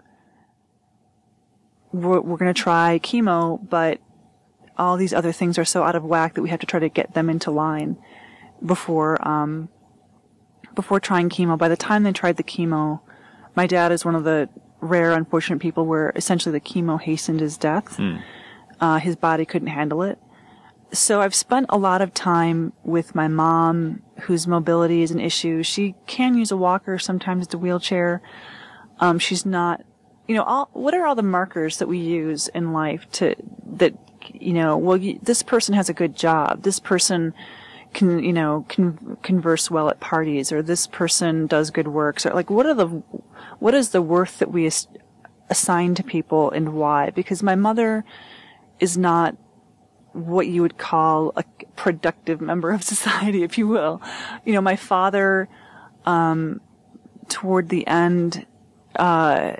we're, we're going to try chemo, but all these other things are so out of whack that we have to try to get them into line before, um, before trying chemo. By the time they tried the chemo, my dad is one of the rare, unfortunate people where essentially the chemo hastened his death. Mm. Uh, his body couldn't handle it. So I've spent a lot of time with my mom, whose mobility is an issue. She can use a walker, sometimes it's a wheelchair. Um, she's not, you know, all, what are all the markers that we use in life to, that, you know, well, you, this person has a good job. This person can, you know, can converse well at parties, or this person does good works, or like, what are the, what is the worth that we as, assign to people, and why? Because my mother is not what you would call a productive member of society, if you will. You know, my father, um, toward the end, uh,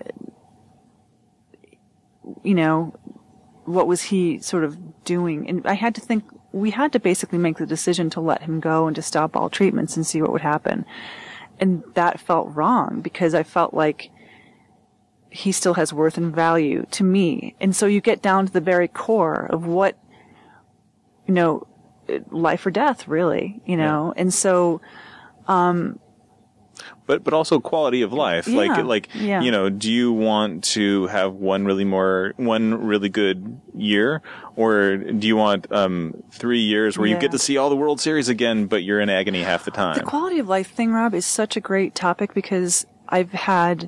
you know, what was he sort of doing? And I had to think, we had to basically make the decision to let him go and to stop all treatments and see what would happen. And that felt wrong because I felt like he still has worth and value to me. And so you get down to the very core of what, you know, life or death, really, you know? Yeah. And so, um, But but also quality of life, yeah, like like yeah. you know, do you want to have one really more one really good year, or do you want um three years where yeah. you get to see all the World Series again, but you're in agony half the time? The quality of life thing, Rob, is such a great topic because I've had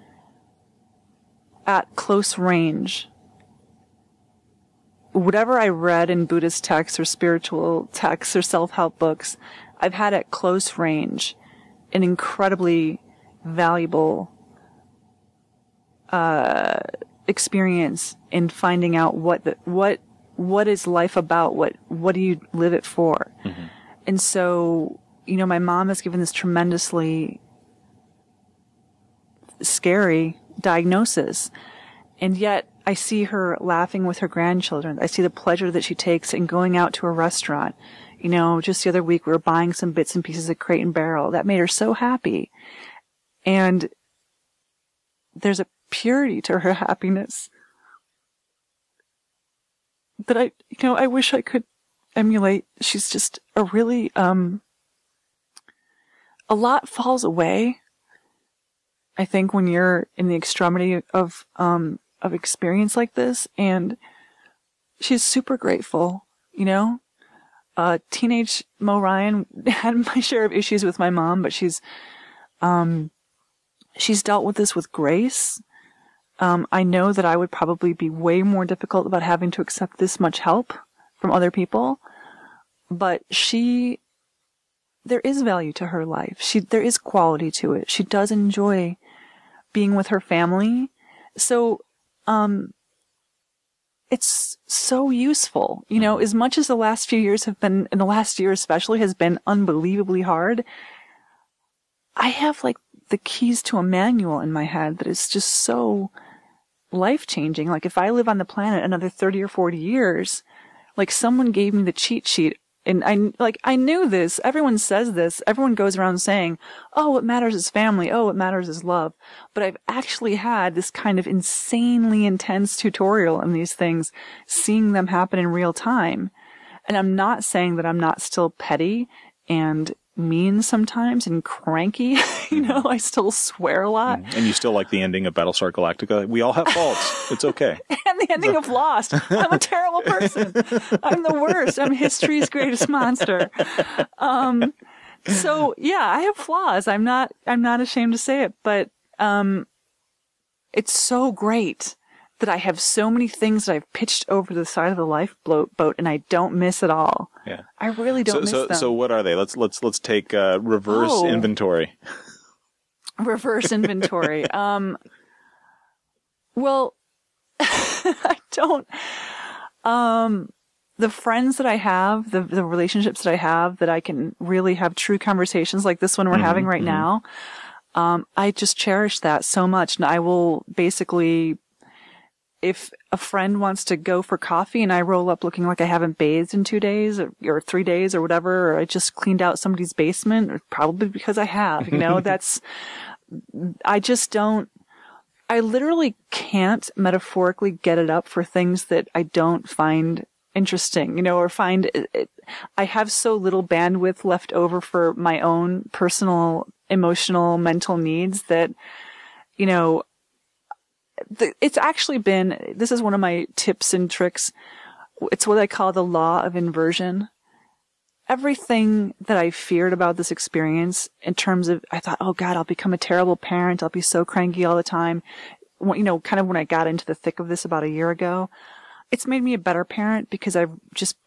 at close range whatever I read in Buddhist texts or spiritual texts or self-help books. I've had at close range an incredibly valuable uh, experience in finding out what the, what what is life about, what what do you live it for. Mm-hmm. And so, you know, my mom has given this tremendously scary diagnosis, and yet I see her laughing with her grandchildren. I see the pleasure that she takes in going out to a restaurant. You know, just the other week we were buying some bits and pieces of Crate and Barrel. That made her so happy. And there's a purity to her happiness that I, you know, I wish I could emulate. She's just a really, um, a lot falls away, I think, when you're in the extremity of, um, of experience like this. And she's super grateful, you know? Uh, teenage Maureen had my share of issues with my mom, but she's, um, she's dealt with this with grace. Um, I know that I would probably be way more difficult about having to accept this much help from other people, but she, there is value to her life. She, there is quality to it. She does enjoy being with her family. So, um, it's so useful, you know, as much as the last few years have been, and the last year especially has been unbelievably hard. I have like the keys to a manual in my head that is just so life-changing. Like if I live on the planet another thirty or forty years, like someone gave me the cheat sheet. And I, like, I knew this. Everyone says this. Everyone goes around saying, oh, what matters is family. Oh, what matters is love. But I've actually had this kind of insanely intense tutorial in these things, seeing them happen in real time. And I'm not saying that I'm not still petty and mean sometimes and cranky. You know, I still swear a lot. And you still like the ending of Battlestar Galactica. We all have faults. It's okay. And the ending of Lost. I'm a terrible person. I'm the worst. I'm history's greatest monster. Um, so yeah, I have flaws. I'm not, I'm not ashamed to say it, but, um, it's so great that I have so many things that I've pitched over the side of the lifeboat boat and I don't miss at all. Yeah. I really don't so, miss so, them. So what are they? Let's, let's, let's take, uh, reverse oh. inventory. Reverse inventory. Um, well, I don't, um, the friends that I have, the, the relationships that I have that I can really have true conversations like this one we're mm-hmm, having right mm-hmm. now. Um, I just cherish that so much. And I will basically, if a friend wants to go for coffee and I roll up looking like I haven't bathed in two days or, or three days or whatever, or I just cleaned out somebody's basement, or probably because I have, you know, that's, I just don't, I literally can't metaphorically get it up for things that I don't find interesting, you know, or find it, it, I have so little bandwidth left over for my own personal, emotional, mental needs that, you know, the, it's actually been, this is one of my tips and tricks. It's what I call the law of inversion. Everything that I feared about this experience in terms of, I thought, oh God, I'll become a terrible parent. I'll be so cranky all the time. You know, kind of when I got into the thick of this about a year ago, it's made me a better parent because I've just,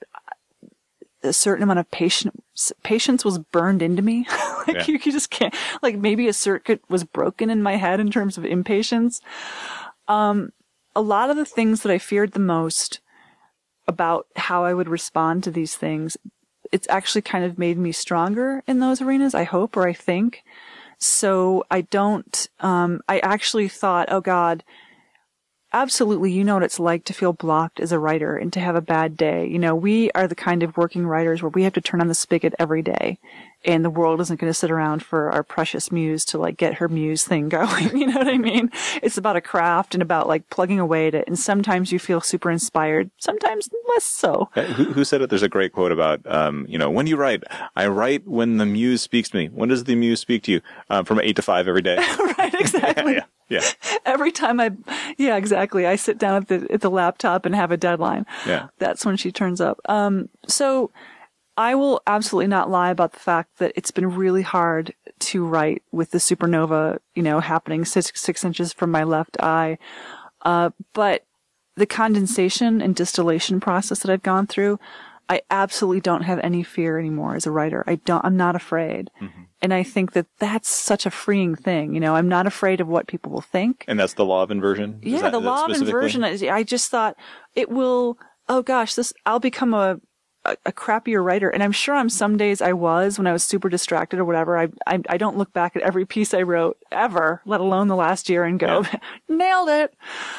a certain amount of patience, patience was burned into me. like yeah. you, you just can't, like maybe a circuit was broken in my head in terms of impatience. Um, a lot of the things that I feared the most about how I would respond to these things, it's actually kind of made me stronger in those arenas, I hope, or I think. So I don't, um, I actually thought, oh God, absolutely, you know what it's like to feel blocked as a writer and to have a bad day. You know, we are the kind of working writers where we have to turn on the spigot every day, and the world isn't going to sit around for our precious muse to like get her muse thing going. You know what I mean? It's about a craft and about like plugging away at it. And sometimes you feel super inspired, sometimes less so. Who, who said it? There's a great quote about, um, you know, when you write, I write when the muse speaks to me. When does the muse speak to you? Um, from eight to five every day. Right, exactly. yeah. Yeah. Every time I, yeah, exactly. I sit down at the, at the laptop and have a deadline. Yeah. That's when she turns up. Um, so I will absolutely not lie about the fact that it's been really hard to write with the supernova, you know, happening six, six inches from my left eye. Uh, but the condensation and distillation process that I've gone through, I absolutely don't have any fear anymore as a writer. I don't, I'm not afraid. Mm-hmm. And I think that that's such a freeing thing. You know, I'm not afraid of what people will think. And that's the law of inversion? Yeah, that, the law of inversion. I just thought it will, oh gosh, this, I'll become a, a, a crappier writer. And I'm sure on some days I was when I was super distracted or whatever. I, I, I don't look back at every piece I wrote ever, let alone the last year, and go, yeah. Nailed it.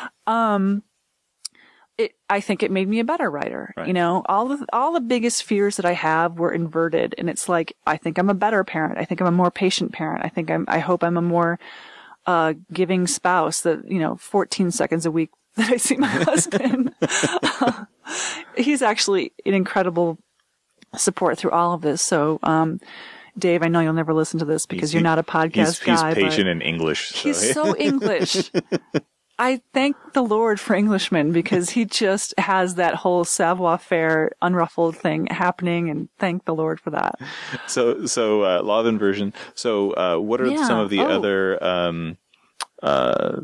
Um, It, I think it made me a better writer. Right. You know, all the, all the biggest fears that I have were inverted. And it's like, I think I'm a better parent. I think I'm a more patient parent. I think I'm, I hope I'm a more, uh, giving spouse that, you know, fourteen seconds a week that I see my husband. uh, he's actually an incredible support through all of this. So, um, Dave, I know you'll never listen to this because he's, you're not a podcast he's, guy. He's patient in English. So. He's so English. I thank the Lord for Englishmen because he just has that whole savoir-faire, unruffled thing happening, and thank the Lord for that. So, so uh, law of inversion. So, uh, what are yeah. some of the oh. other, um, uh,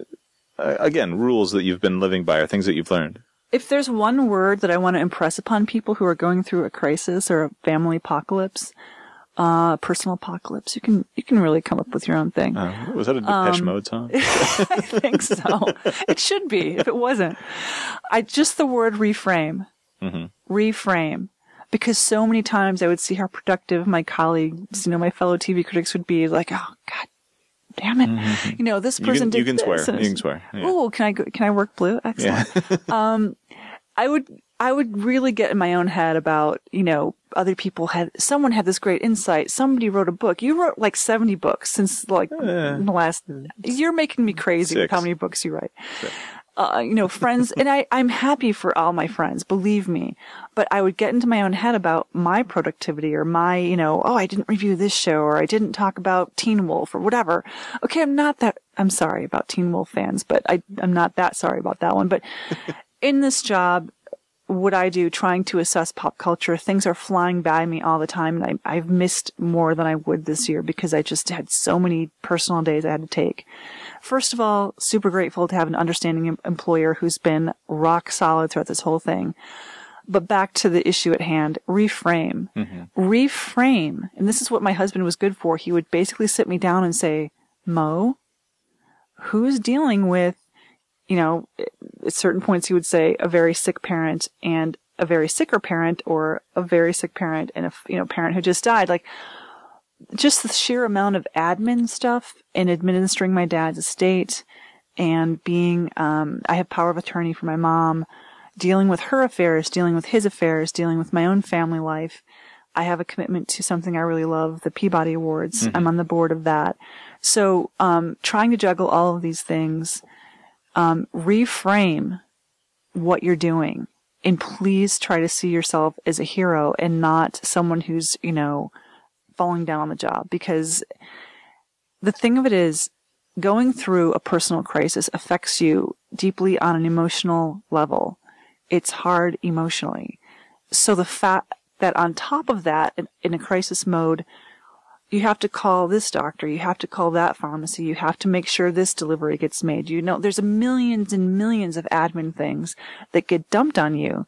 again, rules that you've been living by, or things that you've learned? If there's one word that I want to impress upon people who are going through a crisis or a family apocalypse, Uh, personal apocalypse. You can, you can really come up with your own thing. Uh, was that a Depeche um, Mode song? I think so. It should be, if it wasn't. I, just the word reframe. Mm-hmm. Reframe. Because so many times I would see how productive my colleagues, you know, my fellow T V critics would be like, oh, God damn it. Mm-hmm. You know, this person you can, did you can this. Swear. You can swear. Yeah. Oh, can I go, can I work blue? Excellent. Yeah. um, I would, I would really get in my own head about, you know, other people had, someone had this great insight. Somebody wrote a book. You wrote like seventy books since like uh, the last, you're making me crazy six. with how many books you write. Uh, you know, friends, and I, I'm happy for all my friends, believe me, but I would get into my own head about my productivity or my, you know, oh, I didn't review this show or I didn't talk about Teen Wolf or whatever. Okay. I'm not that, I'm sorry about Teen Wolf fans, but I, I'm not that sorry about that one. But in this job, what I do trying to assess pop culture, things are flying by me all the time. And I, I've missed more than I would this year because I just had so many personal days I had to take. First of all, super grateful to have an understanding employer who's been rock solid throughout this whole thing. But back to the issue at hand, reframe. Mm-hmm. Reframe. And this is what my husband was good for. He would basically sit me down and say, Mo, who's dealing with, you know, at certain points he would say a very sick parent and a very sicker parent, or a very sick parent and a, you know, parent who just died. Like, just the sheer amount of admin stuff and administering my dad's estate and being, um, I have power of attorney for my mom, dealing with her affairs, dealing with his affairs, dealing with my own family life. I have a commitment to something I really love, the Peabody Awards. Mm-hmm. I'm on the board of that. So, um, trying to juggle all of these things. Um, reframe what you're doing, and please try to see yourself as a hero and not someone who's, you know, falling down on the job. Because the thing of it is, going through a personal crisis affects you deeply on an emotional level. It's hard emotionally. So the fact that on top of that, in, in a crisis mode, you have to call this doctor, you have to call that pharmacy, you have to make sure this delivery gets made. You know, there's a millions and millions of admin things that get dumped on you.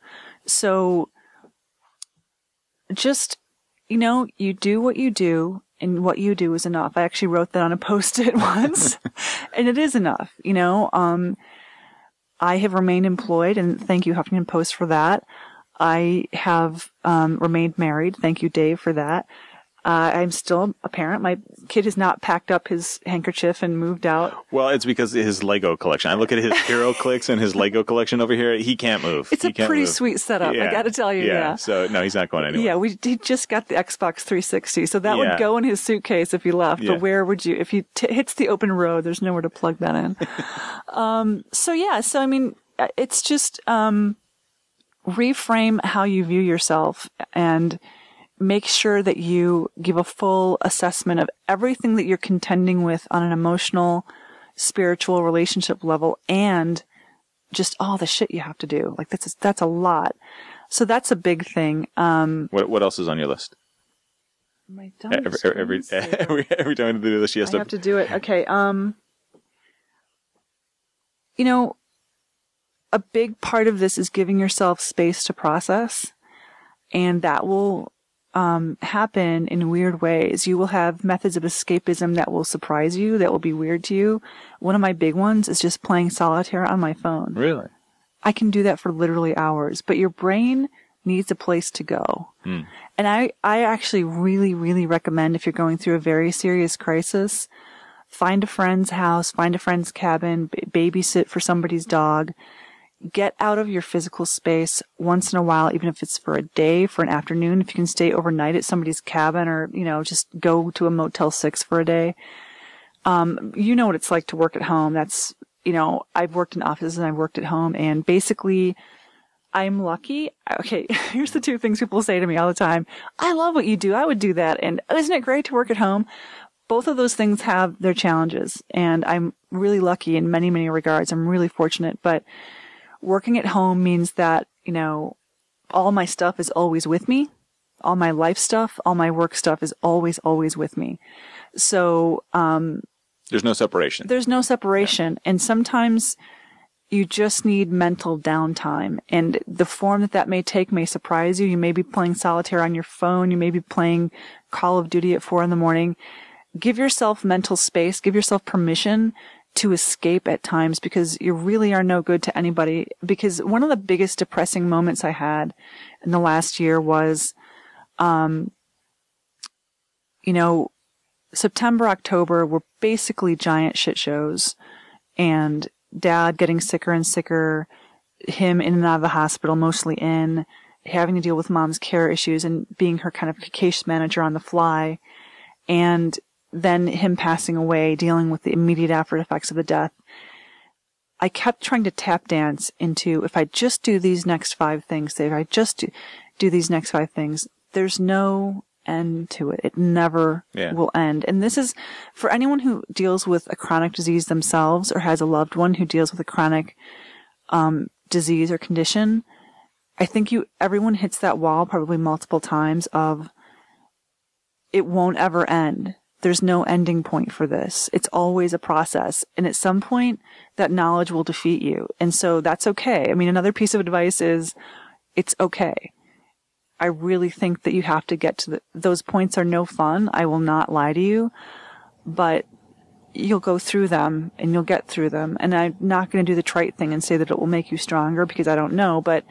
So just, you know, you do what you do, and what you do is enough. I actually wrote that on a Post-it once, and it is enough, you know. Um, I have remained employed, and thank you, Huffington Post, for that. I have um, remained married. Thank you, Dave, for that. Uh, I'm still a parent. My kid has not packed up his handkerchief and moved out. Well, it's because of his Lego collection. I look at his Hero Clicks and his Lego collection over here. He can't move. It's he a pretty move. sweet setup, yeah. I got to tell you. Yeah. yeah. So, no, he's not going anywhere. Yeah, we he just got the Xbox three sixty, so that yeah. would go in his suitcase if he left. Yeah. But where would you, if he t- hits the open road, there's nowhere to plug that in. um, so yeah, so I mean, it's just um, reframe how you view yourself and make sure that you give a full assessment of everything that you're contending with on an emotional, spiritual, relationship level, and just all the shit you have to do. Like that's that's a lot. So that's a big thing. Um, what what else is on your list? My every every, every every time I do this, she has I to have to do it. Okay. Um, you know, a big part of this is giving yourself space to process, and that will um, happen in weird ways. You will have methods of escapism that will surprise you, that will be weird to you. One of my big ones is just playing solitaire on my phone. Really? I can do that for literally hours, but your brain needs a place to go. Hmm. And I, I actually really, really recommend if you're going through a very serious crisis, find a friend's house, find a friend's cabin, b- babysit for somebody's dog. Get out of your physical space once in a while, even if it's for a day, for an afternoon. If you can stay overnight at somebody's cabin or, you know, just go to a Motel six for a day. Um, you know what it's like to work at home. That's, you know, I've worked in offices and I've worked at home, and basically I'm lucky. Okay, here's the two things people say to me all the time. I love what you do. I would do that. And isn't it great to work at home? Both of those things have their challenges, and I'm really lucky in many, many regards. I'm really fortunate, but working at home means that, you know, all my stuff is always with me. All my life stuff, all my work stuff is always, always with me. So, um, there's no separation. There's no separation. Yeah. And sometimes you just need mental downtime. And the form that that may take may surprise you. You may be playing solitaire on your phone. You may be playing Call of Duty at four in the morning. Give yourself mental space. Give yourself permission to escape at times, because you really are no good to anybody. Because one of the biggest depressing moments I had in the last year was, um, you know, September, October were basically giant shit shows, and Dad getting sicker and sicker, him in and out of the hospital, mostly in, having to deal with Mom's care issues and being her kind of case manager on the fly, and then him passing away, dealing with the immediate after effects of the death. I kept trying to tap dance into, if I just do these next five things, say if I just do, do these next five things, there's no end to it. It never yeah. will end. And this is for anyone who deals with a chronic disease themselves, or has a loved one who deals with a chronic um, disease or condition. I think you, everyone hits that wall probably multiple times of, it won't ever end. There's no ending point for this. It's always a process. And at some point, that knowledge will defeat you. And so that's okay. I mean, another piece of advice is, it's okay. I really think that you have to get to the, those points are no fun. I will not lie to you, but you'll go through them and you'll get through them. And I'm not going to do the trite thing and say that it will make you stronger, because I don't know. But,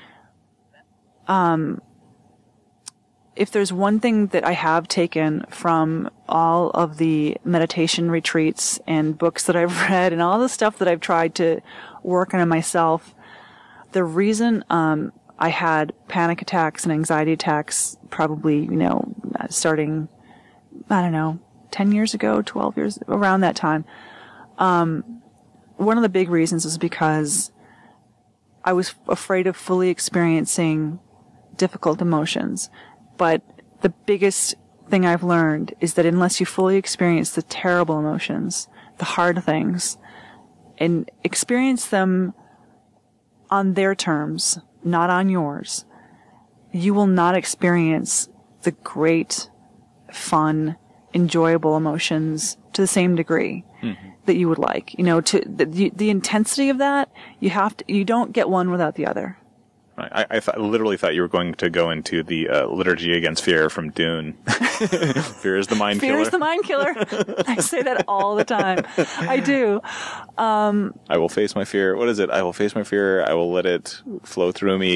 um, if there's one thing that I have taken from all of the meditation retreats and books that I've read and all the stuff that I've tried to work on myself, the reason, um, I had panic attacks and anxiety attacks probably, you know, starting, I don't know, ten years ago, twelve years, around that time. Um, one of the big reasons was because I was afraid of fully experiencing difficult emotions. But the biggest thing I've learned is that unless you fully experience the terrible emotions, the hard things, and experience them on their terms, not on yours, you will not experience the great, fun, enjoyable emotions to the same degree mm-hmm. that you would like. You know, to the, the intensity of that, you have to, you don't get one without the other. I, I th- literally thought you were going to go into the uh, liturgy against fear from Dune. Fear is the mind fear killer. Fear is the mind killer. I say that all the time. I do. Um, I will face my fear. What is it? I will face my fear. I will let it flow through me,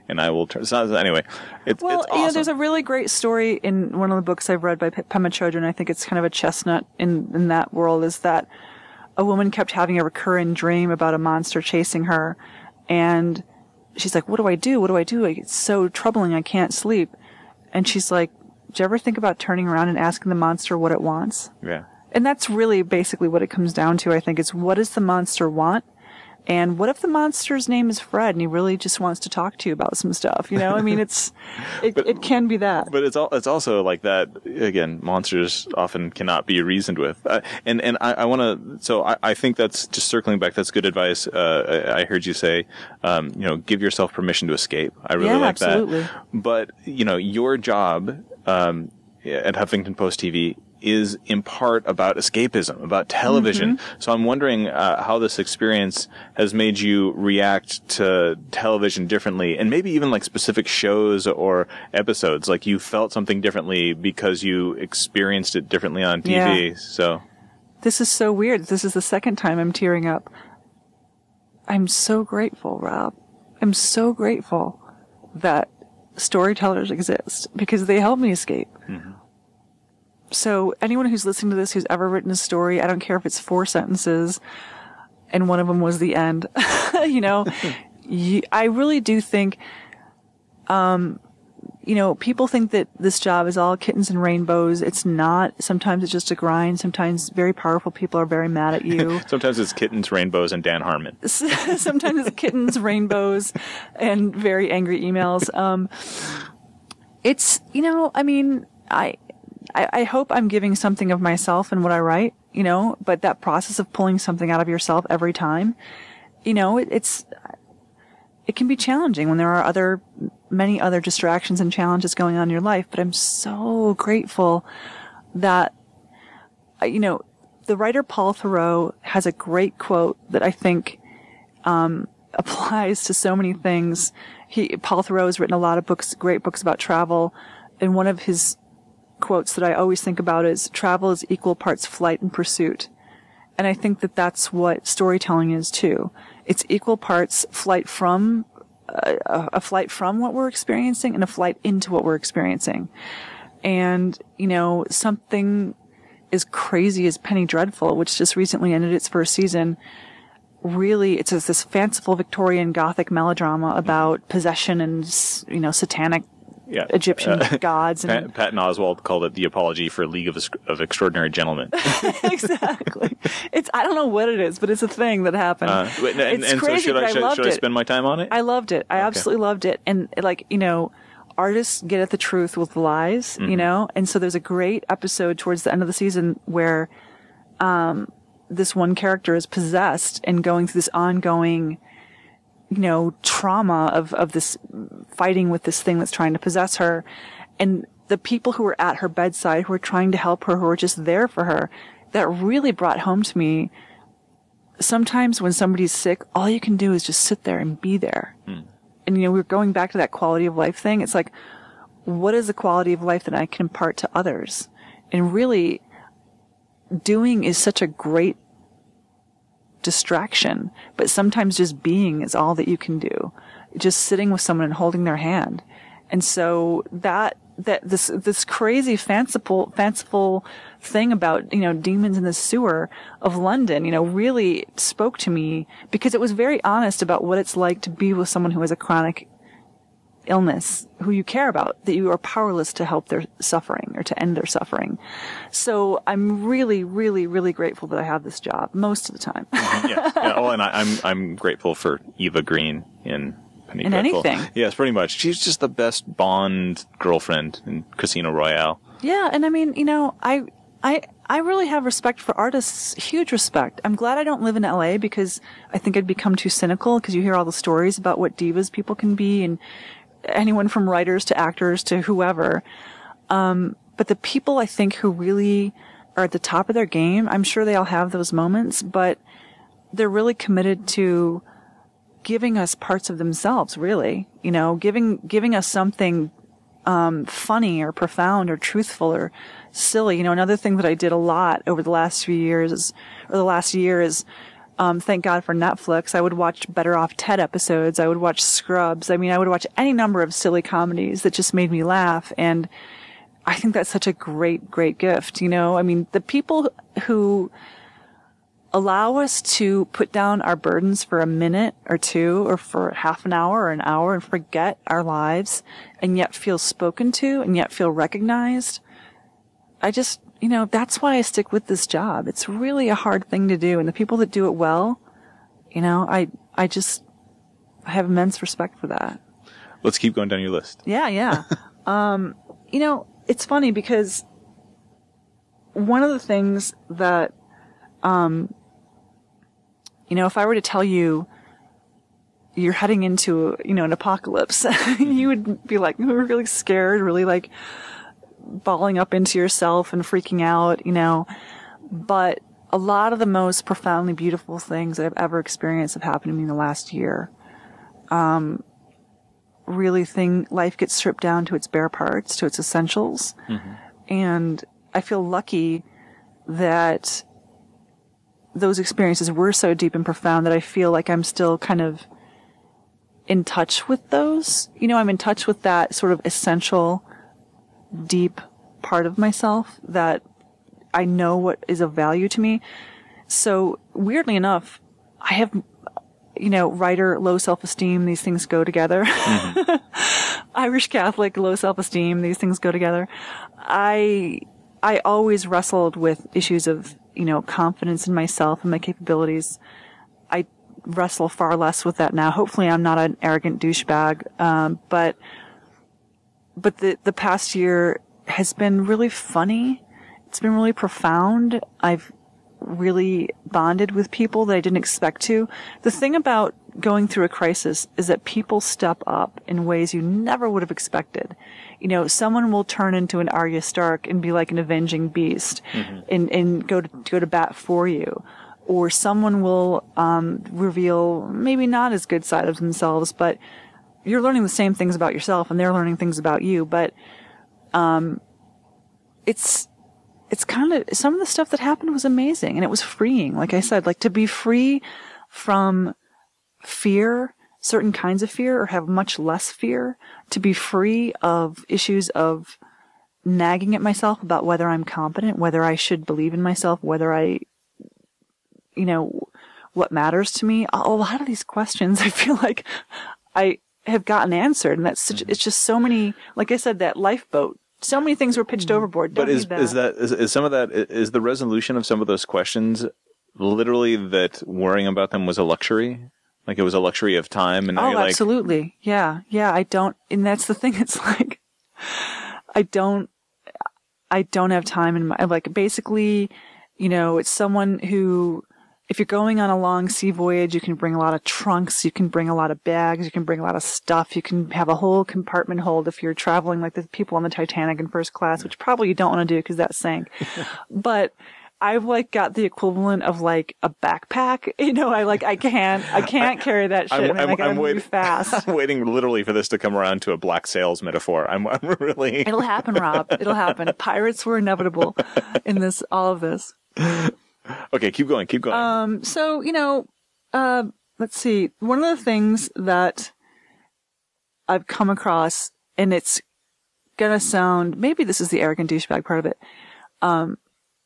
and I will turn. So anyway, it's, well, it's awesome. you know, there's a really great story in one of the books I've read by P- Pema Chodron. I think it's kind of a chestnut in, in that world, is that a woman kept having a recurring dream about a monster chasing her, and she's like, what do I do? What do I do? Like, it's so troubling. I can't sleep. And she's like, did you ever think about turning around and asking the monster what it wants? Yeah. And that's really basically what it comes down to, I think. It's what does the monster want? And what if the monster's name is Fred and he really just wants to talk to you about some stuff? You know, I mean, it's, it, but, it can be that. But it's all, it's also like that, again, monsters often cannot be reasoned with. Uh, and, and I, I want to, so I, I think that's just circling back. That's good advice. Uh, I, I heard you say, um, you know, give yourself permission to escape. I really yeah, like absolutely. that. But, you know, your job, um, at Huffington Post T V is in part about escapism, about television. Mm-hmm. So I'm wondering uh, how this experience has made you react to television differently, and maybe even like specific shows or episodes. Like you felt something differently because you experienced it differently on T V. Yeah. So this is so weird. This is the second time I'm tearing up. I'm so grateful, Rob. I'm so grateful that storytellers exist because they help me escape. Mm-hmm. So anyone who's listening to this, who's ever written a story, I don't care if it's four sentences and one of them was the end, you know, you, I really do think, um, you know, people think that this job is all kittens and rainbows. It's not. Sometimes it's just a grind. Sometimes very powerful people are very mad at you. Sometimes it's kittens, rainbows, and Dan Harmon. Sometimes it's kittens, rainbows, and very angry emails. Um, it's, you know, I mean, I, I, I hope I'm giving something of myself in what I write, you know, but that process of pulling something out of yourself every time, you know, it, it's, it can be challenging when there are other, many other distractions and challenges going on in your life. But I'm so grateful that, you know, the writer Paul Theroux has a great quote that I think, um, applies to so many things. He, Paul Theroux has written a lot of books, great books about travel. And one of his quotes that I always think about is travel is equal parts flight and pursuit. And I think that that's what storytelling is too. It's equal parts flight from, uh, a flight from what we're experiencing and a flight into what we're experiencing. And, you know, something as crazy as Penny Dreadful, which just recently ended its first season, really, it's this fanciful Victorian Gothic melodrama about possession and, you know, satanic Yeah. Egyptian uh, gods. And Pat, Patton Oswalt called it the apology for League of, of Extraordinary Gentlemen. Exactly. It's, I don't know what it is, but it's a thing that happened. Uh, and and, it's and crazy, so should I, should, should I it. spend my time on it? I loved it. I okay. absolutely loved it. And like, you know, artists get at the truth with lies, mm-hmm. you know? And so there's a great episode towards the end of the season where, um, this one character is possessed and going through this ongoing, you know, trauma of, of this fighting with this thing that's trying to possess her. And the people who were at her bedside, who were trying to help her, who were just there for her, that really brought home to me. Sometimes when somebody's sick, all you can do is just sit there and be there. Hmm. And, you know, we're going back to that quality of life thing. It's like, what is the quality of life that I can impart to others? And really, doing is such a great distraction, but sometimes just being is all that you can do. Just sitting with someone and holding their hand. And so that, that, this, this crazy fanciful, fanciful thing about, you know, demons in the sewer of London, you know, really spoke to me because it was very honest about what it's like to be with someone who has a chronic illness, who you care about, that you are powerless to help their suffering or to end their suffering. So I'm really, really, really grateful that I have this job most of the time. mm-hmm. yeah. yeah. Oh, and I, I'm I'm grateful for Eva Green in Penny in Dreadful. anything. Yes, pretty much. She's just the best Bond girlfriend in Casino Royale. Yeah, and I mean, you know, I I I really have respect for artists, huge respect. I'm glad I don't live in L A because I think I'd become too cynical because you hear all the stories about what divas people can be and anyone from writers to actors to whoever. Um, but the people I think who really are at the top of their game, I'm sure they all have those moments, but they're really committed to giving us parts of themselves, really, you know, giving, giving us something, um, funny or profound or truthful or silly. You know, another thing that I did a lot over the last few years is, or the last year is, Um, thank God for Netflix. I would watch Better Off Ted episodes. I would watch Scrubs. I mean, I would watch any number of silly comedies that just made me laugh. And I think that's such a great, great gift. You know, I mean, the people who allow us to put down our burdens for a minute or two or for half an hour or an hour and forget our lives and yet feel spoken to and yet feel recognized. I just, you know, that's why I stick with this job. It's really a hard thing to do. And the people that do it well, you know, I, I just, I have immense respect for that. Let's keep going down your list. Yeah, yeah. um, you know, it's funny because one of the things that, um, you know, if I were to tell you you're heading into, you know, an apocalypse, you would be like, really scared, really like balling up into yourself and freaking out, you know. But a lot of the most profoundly beautiful things that I've ever experienced have happened to me in the last year. Um, really thing, life gets stripped down to its bare parts, to its essentials. Mm-hmm. And I feel lucky that those experiences were so deep and profound that I feel like I'm still kind of in touch with those. You know, I'm in touch with that sort of essential, deep part of myself that I know what is of value to me. So weirdly enough, I have, you know, writer, low self-esteem, these things go together. Mm-hmm. Irish Catholic, low self-esteem, these things go together. I, I always wrestled with issues of, you know, confidence in myself and my capabilities. I wrestle far less with that now. Hopefully I'm not an arrogant douchebag. Um, but, but the, the past year has been really funny. It's been really profound. I've really bonded with people that I didn't expect to. The thing about going through a crisis is that people step up in ways you never would have expected. You know, someone will turn into an Arya Stark and be like an avenging beast, mm-hmm. and, and go to, go to bat for you. Or someone will, um, reveal maybe not as good side of themselves, but you're learning the same things about yourself and they're learning things about you. But, um, it's, it's kind of, some of the stuff that happened was amazing and it was freeing. Like I said, like to be free from fear, certain kinds of fear, or have much less fear, to be free of issues of nagging at myself about whether I'm competent, whether I should believe in myself, whether I, you know, what matters to me. A lot of these questions, I feel like I have gotten answered, and that's such, it's just so many, like I said, that lifeboat. So many things were pitched overboard. Don't but is that. is that is, is some of that is the resolution of some of those questions literally that worrying about them was a luxury? Like it was a luxury of time, and now oh, you're like, absolutely, yeah, yeah. I don't, and that's the thing. It's like I don't, I don't have time in my like. Basically, you know, it's someone who, if you're going on a long sea voyage, you can bring a lot of trunks, you can bring a lot of bags, you can bring a lot of stuff, you can have a whole compartment hold if you're traveling like the people on the Titanic in first class, which probably you don't want to do because that sank. But I've like got the equivalent of like a backpack. You know, I like, I can't, I can't I, carry that shit. I'm, I mean, I'm, I gotta I'm move waiting, fast. I'm waiting literally for this to come around to a black sails metaphor. I'm, I'm really. It'll happen, Rob. It'll happen. Pirates were inevitable in this, all of this. Okay, keep going, keep going. Um, so, you know, uh, let's see. One of the things that I've come across, and it's gonna sound, maybe this is the arrogant douchebag part of it. Um,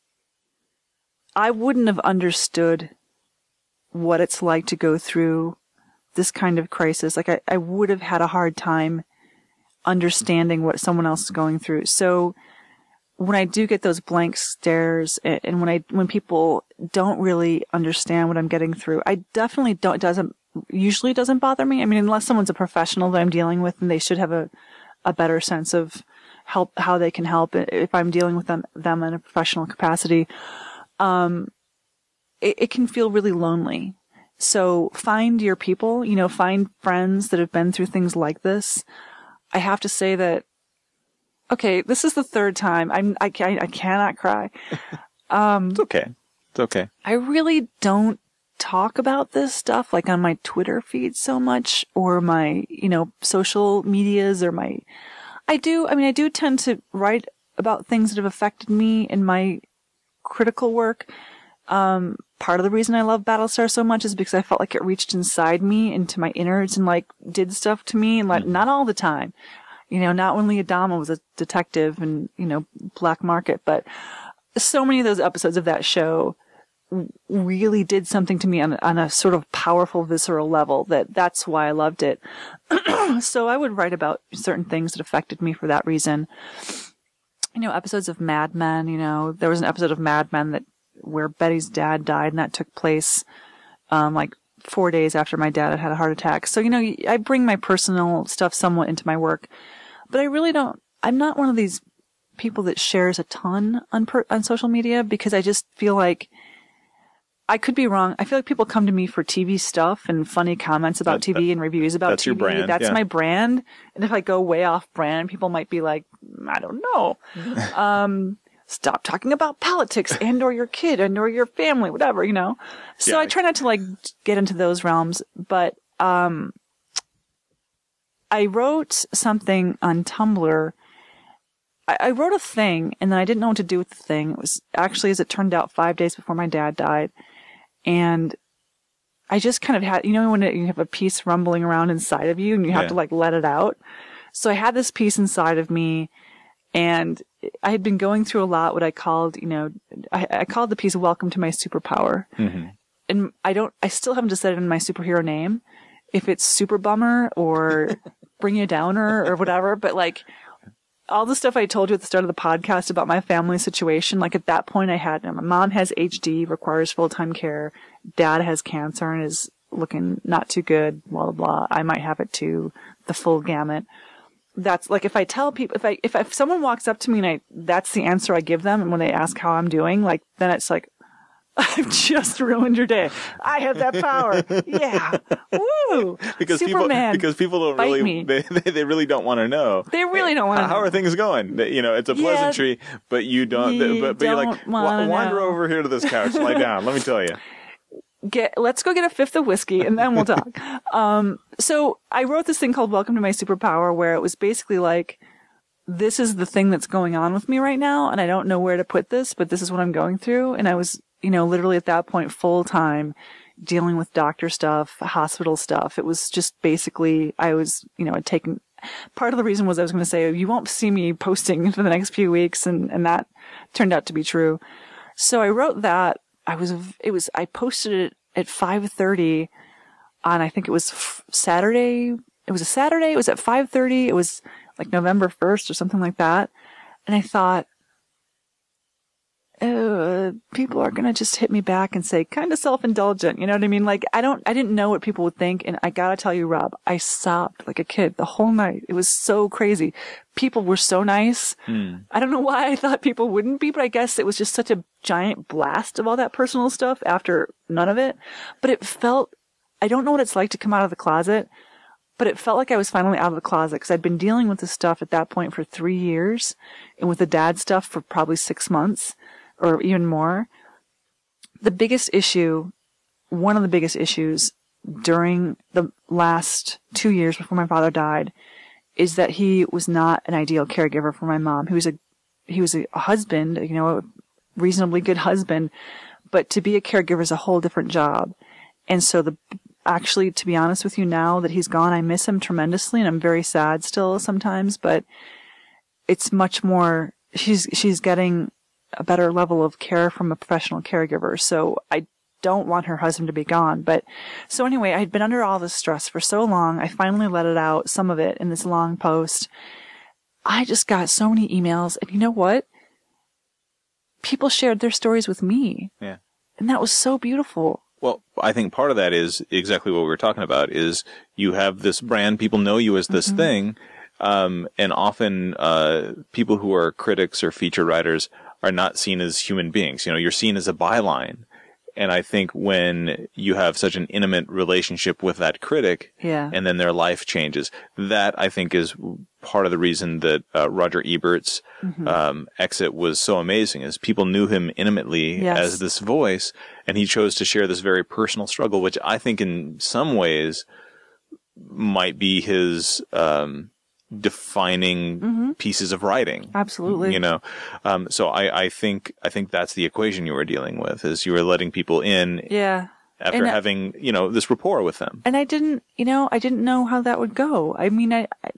I wouldn't have understood what it's like to go through this kind of crisis. Like I, I would have had a hard time understanding what someone else is going through. So when I do get those blank stares, and when I, when people don't really understand what I'm getting through, I definitely don't, it doesn't, usually doesn't bother me. I mean, unless someone's a professional that I'm dealing with, and they should have a, a better sense of help, how they can help if I'm dealing with them, them in a professional capacity. Um, it, it can feel really lonely. So find your people, you know, find friends that have been through things like this. I have to say that, okay, this is the third time. I'm, I can't, I cannot cry. Um, it's okay. It's okay. I really don't talk about this stuff like on my Twitter feed so much, or my, you know, social medias, or my, I do, I mean, I do tend to write about things that have affected me in my critical work. Um, part of the reason I love Battlestar so much is because I felt like it reached inside me into my innards and like did stuff to me, and like not all the time, you know, not when Leah Dahmer was a detective and, you know, Black Market, but so many of those episodes of that show really did something to me on, on a sort of powerful, visceral level that that's why I loved it. So I would write about certain things that affected me for that reason. You know, episodes of Mad Men, you know, there was an episode of Mad Men that where Betty's dad died, and that took place, um, like four days after my dad had had a heart attack. So, you know, I bring my personal stuff somewhat into my work, but I really don't, I'm not one of these people that shares a ton on per, on social media, because I just feel like, I could be wrong. I feel like people come to me for T V stuff and funny comments about that, T V that, and reviews about that's T V. That's your brand. That's yeah. my brand. And if I go way off brand, people might be like, I don't know. um, stop talking about politics and or your kid and or your family, whatever, you know? So yeah. I try not to like get into those realms, but, um, I wrote something on Tumblr. I, I wrote a thing and then I didn't know what to do with the thing. It was actually, as it turned out, five days before my dad died. And I just kind of had, you know, when it, you have a piece rumbling around inside of you and you have yeah. to like let it out. So I had this piece inside of me, and I had been going through a lot, what I called, you know, I, I called the piece Welcome to My Superpower. Mm-hmm. And I don't, I still haven't decided on my superhero name, if it's Super Bummer or Bring You Downer or whatever, but like, all the stuff I told you at the start of the podcast about my family situation, like at that point I had, my mom has H D, requires full-time care. Dad has cancer and is looking not too good, blah, blah, blah. I might have it too, the full gamut. That's like, if I tell people, if I, if, I, if someone walks up to me and I, that's the answer I give them, and when they ask how I'm doing, like, then it's like, I've just ruined your day. I have that power. Yeah. Woo. Because Superman, people, because people don't really, me. They, they, they really don't want to know. They really don't want to know. How are things going? You know, it's a pleasantry, yeah, but you don't, you but, but don't you're like, wander know. over here to this couch, lie down. Let me tell you. Get, let's go get a fifth of whiskey and then we'll talk. um, so I wrote this thing called Welcome to My Superpower, where it was basically like, this is the thing that's going on with me right now, and I don't know where to put this, but this is what I'm going through. And I was, you know, literally at that point full time dealing with doctor stuff, hospital stuff. It was just basically, I was, you know, I'd taken, part of the reason was I was going to say, you won't see me posting for the next few weeks. And, and that turned out to be true. So I wrote that. I was, it was, I posted it at five thirty on, I think it was f- Saturday. It was a Saturday. It was at five thirty. It was like November first or something like that. And I thought, Uh, people are going to just hit me back and say kind of self-indulgent. You know what I mean? Like, I don't, I didn't know what people would think. And I got to tell you, Rob, I sobbed like a kid the whole night. It was so crazy. People were so nice. Mm. I don't know why I thought people wouldn't be, but I guess it was just such a giant blast of all that personal stuff after none of it. But it felt, I don't know what it's like to come out of the closet, but it felt like I was finally out of the closet, because I'd been dealing with this stuff at that point for three years and with the dad stuff for probably six months. Or even more. The biggest issue, one of the biggest issues during the last two years before my father died, is that he was not an ideal caregiver for my mom. He was a, he was a husband, you know, a reasonably good husband, but to be a caregiver is a whole different job. And so the, actually, to be honest with you, now that he's gone, I miss him tremendously, and I'm very sad still sometimes, but it's much more, she's, she's getting a better level of care from a professional caregiver. So I don't want her husband to be gone. But so anyway, I had been under all this stress for so long. I finally let it out, some of it, in this long post. I just got so many emails. And you know what? People shared their stories with me. Yeah. And that was so beautiful. Well, I think part of that is exactly what we were talking about, is you have this brand, people know you as this mm-hmm. thing. Um, and often, uh, people who are critics or feature writers are not seen as human beings. You know, you're seen as a byline. And I think when you have such an intimate relationship with that critic, yeah. and then their life changes, that I think is part of the reason that uh, Roger Ebert's mm-hmm. um, exit was so amazing, is people knew him intimately yes. as this voice, and he chose to share this very personal struggle, which I think in some ways might be his, um, defining mm-hmm. pieces of writing. Absolutely. You know, um, so I, I think, I think that's the equation you were dealing with, is you were letting people in. Yeah. After and having, you know, this rapport with them. And I didn't, you know, I didn't know how that would go. I mean, I, I,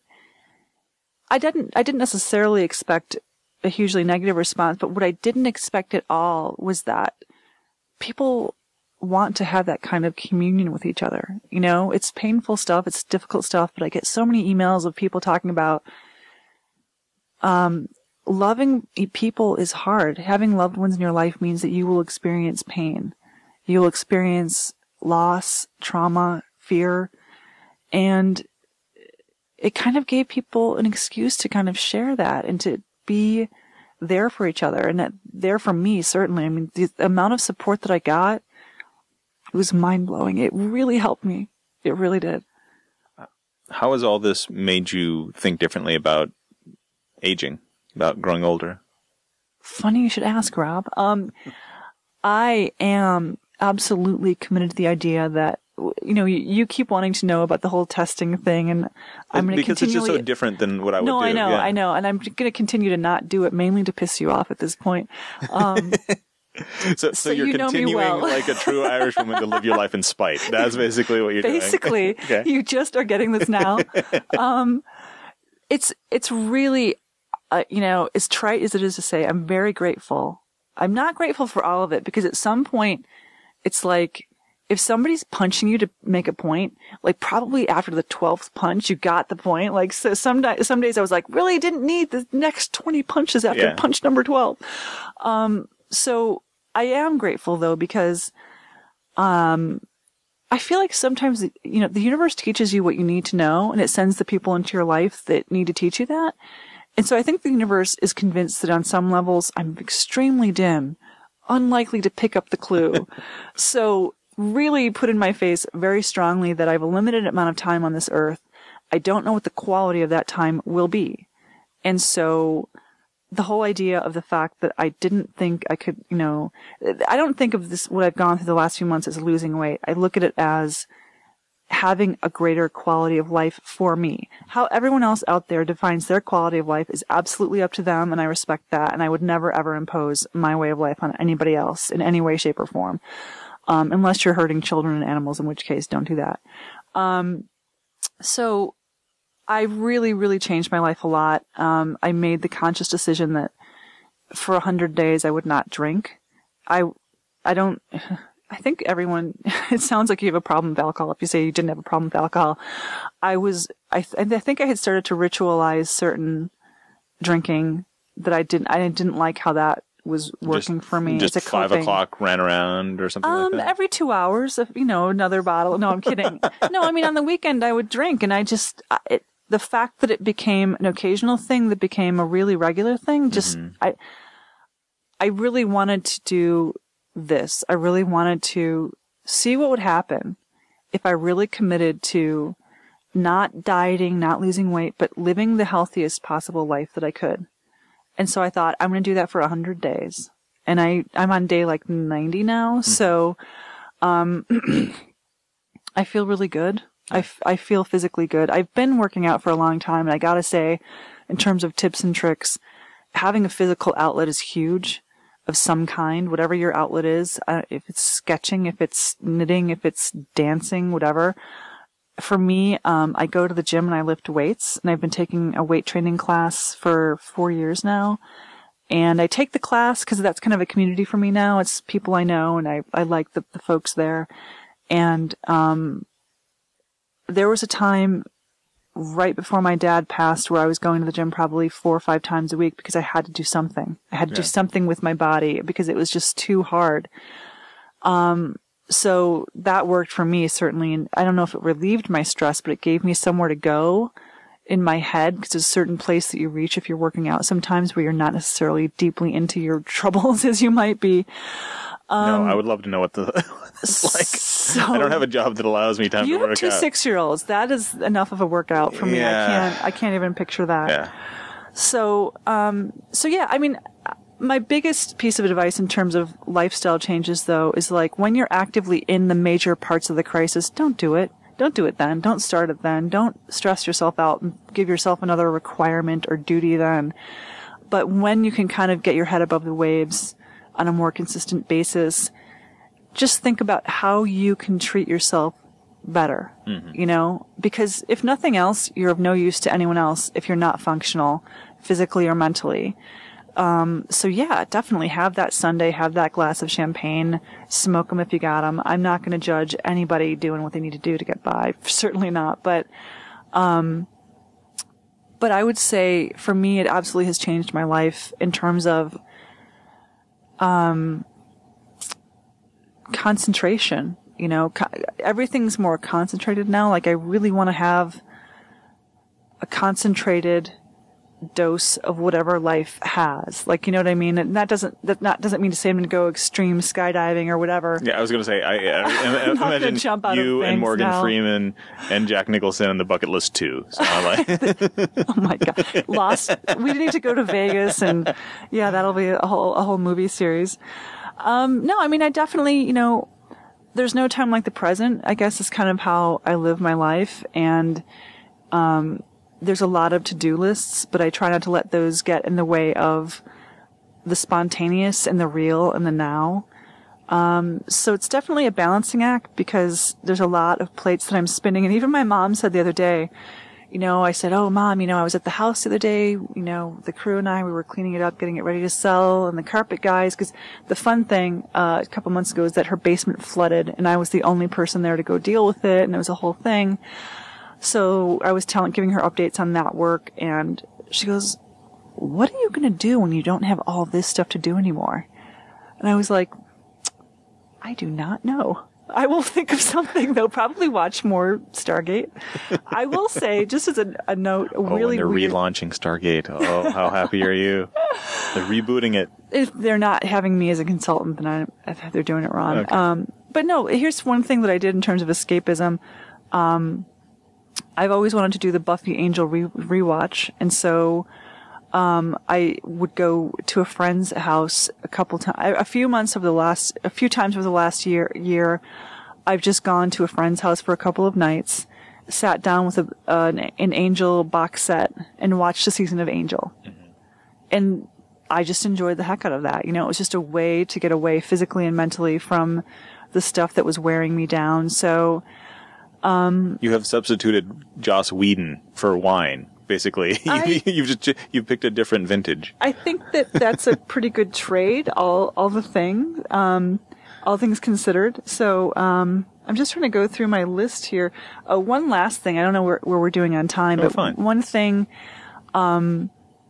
I didn't, I didn't necessarily expect a hugely negative response, but what I didn't expect at all was that people want to have that kind of communion with each other. You know, it's painful stuff, it's difficult stuff, but I get so many emails of people talking about, um, loving people is hard. Having loved ones in your life means that you will experience pain. You'll experience loss, trauma, fear, and it kind of gave people an excuse to kind of share that and to be there for each other, and that there for me, certainly. I mean, the amount of support that I got was mind-blowing. It really helped me. It really did. How has all this made you think differently about aging, about growing older? Funny you should ask, Rob. Um, I am absolutely committed to the idea that, you know, you, you keep wanting to know about the whole testing thing, and I'm going to because continually... it's just so different than what I would no, do. No, I know, yeah. I know, and I'm going to continue to not do it, mainly to piss you off at this point. Um, so, so, so you're you know continuing well. like a true Irish woman to live your life in spite. That's basically what you're basically, doing. Basically, okay. You just are getting this now. um, it's it's really, uh, you know, as trite as it is to say, I'm very grateful. I'm not grateful for all of it, because at some point, it's like, if somebody's punching you to make a point, like probably after the twelfth punch, you got the point. Like, so some, di- some days I was like, really didn't need the next twenty punches after yeah. punch number twelve. Um, so I am grateful though, because, um, I feel like sometimes, you know, the universe teaches you what you need to know, and it sends the people into your life that need to teach you that. And so I think the universe is convinced that on some levels I'm extremely dim, unlikely to pick up the clue. So really put in my face very strongly that I have a limited amount of time on this earth. I don't know what the quality of that time will be. And so the whole idea of the fact that I didn't think I could, you know, I don't think of this, what I've gone through the last few months, as losing weight. I look at it as having a greater quality of life for me. How everyone else out there defines their quality of life is absolutely up to them, and I respect that, and I would never ever impose my way of life on anybody else in any way, shape, or form. Um, unless you're hurting children and animals, in which case, don't do that. Um, so I really, really changed my life a lot. Um, I made the conscious decision that for a hundred days I would not drink. I, I don't, I think everyone, it sounds like you have a problem with alcohol if you say you didn't have a problem with alcohol. I was, I, th- I think I had started to ritualize certain drinking that I didn't, I didn't like how that was working just, for me. Just it's a five coping. o'clock ran around or something um, like that? Every two hours, if, you know, another bottle. No, I'm kidding. No, I mean, on the weekend I would drink, and I just, it, the fact that it became an occasional thing that became a really regular thing, just, mm-hmm. I, I really wanted to do this. I really wanted to see what would happen if I really committed to not dieting, not losing weight, but living the healthiest possible life that I could. And so I thought, I'm going to do that for a hundred days. And I, I'm on day like ninety now. Mm-hmm. So, um, I feel really good. I, f- I feel physically good. I've been working out for a long time. And I got to say, in terms of tips and tricks, having a physical outlet is huge, of some kind, whatever your outlet is. Uh, if it's sketching, if it's knitting, if it's dancing, whatever. For me, um, I go to the gym and I lift weights, and I've been taking a weight training class for four years now. And I take the class because that's kind of a community for me now. It's people I know, and I, I like the, the folks there. And, um, there was a time right before my dad passed where I was going to the gym probably four or five times a week because I had to do something. I had to yeah. do something with my body because it was just too hard. Um, So that worked for me, certainly. And I don't know if it relieved my stress, but it gave me somewhere to go in my head, because there's a certain place that you reach if you're working out sometimes where you're not necessarily deeply into your troubles as you might be. Um, no, I would love to know what the it's like. So, I don't have a job that allows me time to work out. You have two six-year-olds. That is enough of a workout for me. Yeah. I can't. I can't even picture that. Yeah. So, um, so yeah. I mean, my biggest piece of advice in terms of lifestyle changes, though, is like when you're actively in the major parts of the crisis, don't do it. don't do it then. Don't start it then. Don't stress yourself out and give yourself another requirement or duty then. But when you can kind of get your head above the waves on a more consistent basis, just think about how you can treat yourself better, mm-hmm. you know, because if nothing else, you're of no use to anyone else if you're not functional physically or mentally. Um, so yeah, definitely have that Sunday, have that glass of champagne, smoke them if you got them. I'm not going to judge anybody doing what they need to do to get by. Certainly not. But, um, but I would say for me, it absolutely has changed my life in terms of, um, concentration. You know, co- everything's more concentrated now. Like I really want to have a concentrated dose of whatever life has. Like, you know what I mean? And that doesn't, that not, doesn't mean to say I'm going to go extreme skydiving or whatever. Yeah, I was going to say, I, I, I imagine jump out you of and Morgan now. Freeman and Jack Nicholson on the bucket list too. So I'm like, oh my God. Lost. We need to go to Vegas and yeah, that'll be a whole, a whole movie series. Um, no, I mean, I definitely, you know, there's no time like the present, I guess is kind of how I live my life. And, um, there's a lot of to-do lists, but I try not to let those get in the way of the spontaneous and the real and the now. Um, so it's definitely a balancing act because there's a lot of plates that I'm spinning. And even my mom said the other day, you know, I said, oh, Mom, you know, I was at the house the other day, you know, the crew and I, we were cleaning it up, getting it ready to sell, and the carpet guys, because the fun thing, uh, a couple months ago is that her basement flooded, and I was the only person there to go deal with it, and it was a whole thing. So I was telling, giving her updates on that work, and she goes, what are you going to do when you don't have all this stuff to do anymore? And I was like, I do not know. I will think of something, though. Probably watch more Stargate. I will say, just as a, a note, a oh, really and they're weird... relaunching Stargate. Oh, how happy are you? They're rebooting it. If they're not having me as a consultant, then I, I think they're doing it wrong. Okay. Um, but no, here's one thing that I did in terms of escapism. Um, I've always wanted to do the Buffy Angel re- rewatch, and so um, I would go to a friend's house a couple times, a few months over the last, a few times over the last year. Year, I've just gone to a friend's house for a couple of nights, sat down with a, uh, an, an Angel box set, and watched a season of Angel, mm-hmm. and I just enjoyed the heck out of that. You know, it was just a way to get away physically and mentally from the stuff that was wearing me down. So. Um, you have substituted Joss Whedon for wine, basically. I, you've just you've picked a different vintage. I think that that's a pretty good trade. All all the things, um, all things considered. So um, I'm just trying to go through my list here. Uh, one last thing. I don't know where, where we're doing on time, oh, but fine. one thing. Um,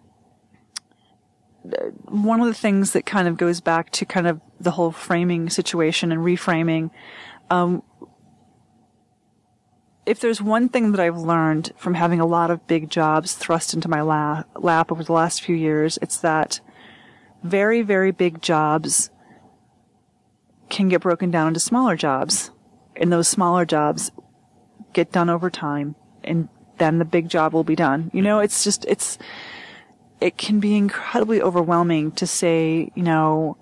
one of the things that kind of goes back to kind of the whole framing situation and reframing. Um, If there's one thing that I've learned from having a lot of big jobs thrust into my lap, lap over the last few years, it's that very, very big jobs can get broken down into smaller jobs. And those smaller jobs get done over time, and then the big job will be done. You know, it's just, it's, it can be incredibly overwhelming to say, you know,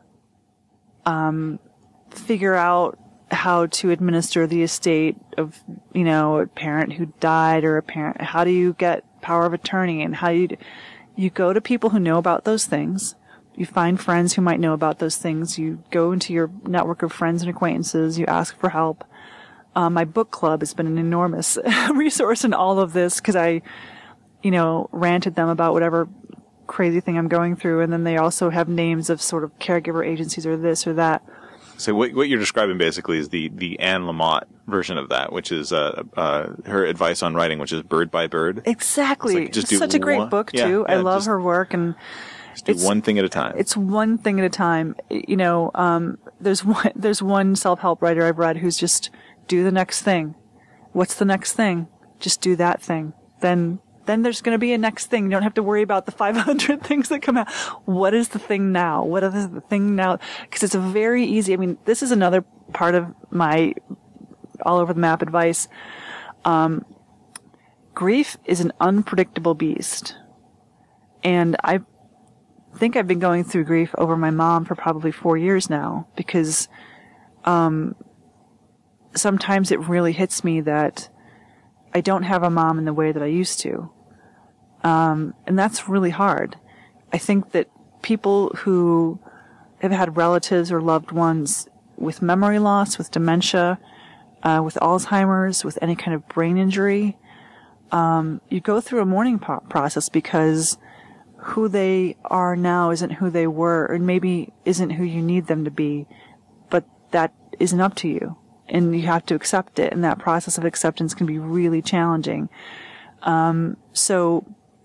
um, figure out how to administer the estate of, you know, a parent who died or a parent. How do you get power of attorney, and how you, you go to people who know about those things. You find friends who might know about those things. You go into your network of friends and acquaintances. You ask for help. Um, my book club has been an enormous resource in all of this because I, you know, ranted them about whatever crazy thing I'm going through. And then they also have names of sort of caregiver agencies or this or that. So what, what you're describing basically is the, the Anne Lamott version of that, which is uh, uh, her advice on writing, which is bird by bird. Exactly. It's like, just it's do such a great one, book, yeah, too. yeah, I love just, her work. And just do one thing at a time. It's one thing at a time. You know, um, there's one, there's one self-help writer I've read who's just do the next thing. What's the next thing? Just do that thing. Then Then there's going to be a next thing. You don't have to worry about the five hundred things that come out. What is the thing now? What is the thing now? Because it's a very easy, I mean, this is another part of my all over the map advice. Um, grief is an unpredictable beast. And I think I've been going through grief over my mom for probably four years now because, um, sometimes it really hits me that I don't have a mom in the way that I used to. Um, and that's really hard. I think that people who have had relatives or loved ones with memory loss, with dementia, uh, with Alzheimer's, with any kind of brain injury, um, you go through a mourning po- process because who they are now isn't who they were, or maybe isn't who you need them to be, but that isn't up to you. And you have to accept it, and that process of acceptance can be really challenging. Um, so,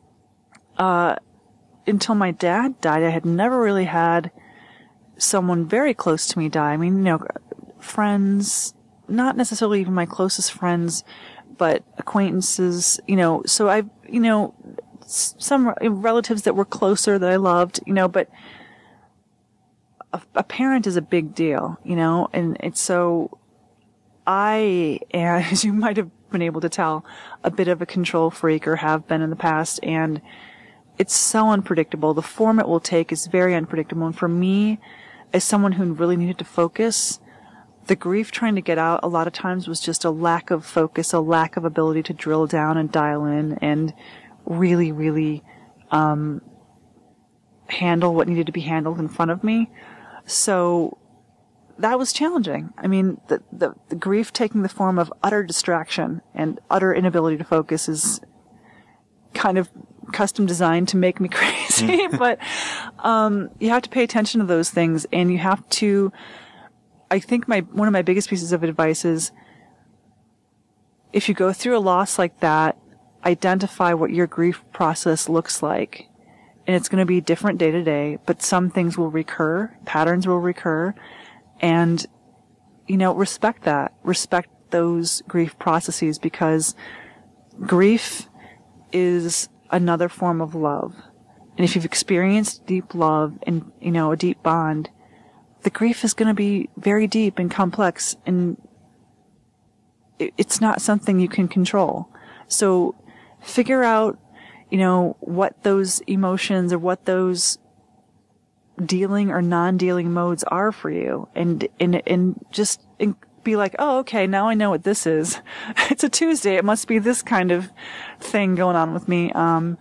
uh, until my dad died, I had never really had someone very close to me die. I mean, you know, friends, not necessarily even my closest friends, but acquaintances, you know, so I've, you know, some relatives that were closer that I loved, you know, but a, a parent is a big deal, you know, and it's so I, as you might have been able to tell, a bit of a control freak or have been in the past, and it's so unpredictable. The form it will take is very unpredictable. And for me, as someone who really needed to focus, the grief trying to get out a lot of times was just a lack of focus, a lack of ability to drill down and dial in and really, really um, handle what needed to be handled in front of me. So that was challenging. I mean, the, the, the grief taking the form of utter distraction and utter inability to focus is kind of custom designed to make me crazy. But um, you have to pay attention to those things, and you have to, I think my one of my biggest pieces of advice is, if you go through a loss like that, identify what your grief process looks like. And it's going to be different day to day, but some things will recur, patterns will recur, and, you know, respect that. Respect those grief processes, because grief is another form of love. And if you've experienced deep love and, you know, a deep bond, the grief is going to be very deep and complex, and it's not something you can control. So figure out, you know, what those emotions or what those dealing or non-dealing modes are for you, and, and, and just be like, oh, okay, now I know what this is. It's a Tuesday. It must be this kind of thing going on with me. Um,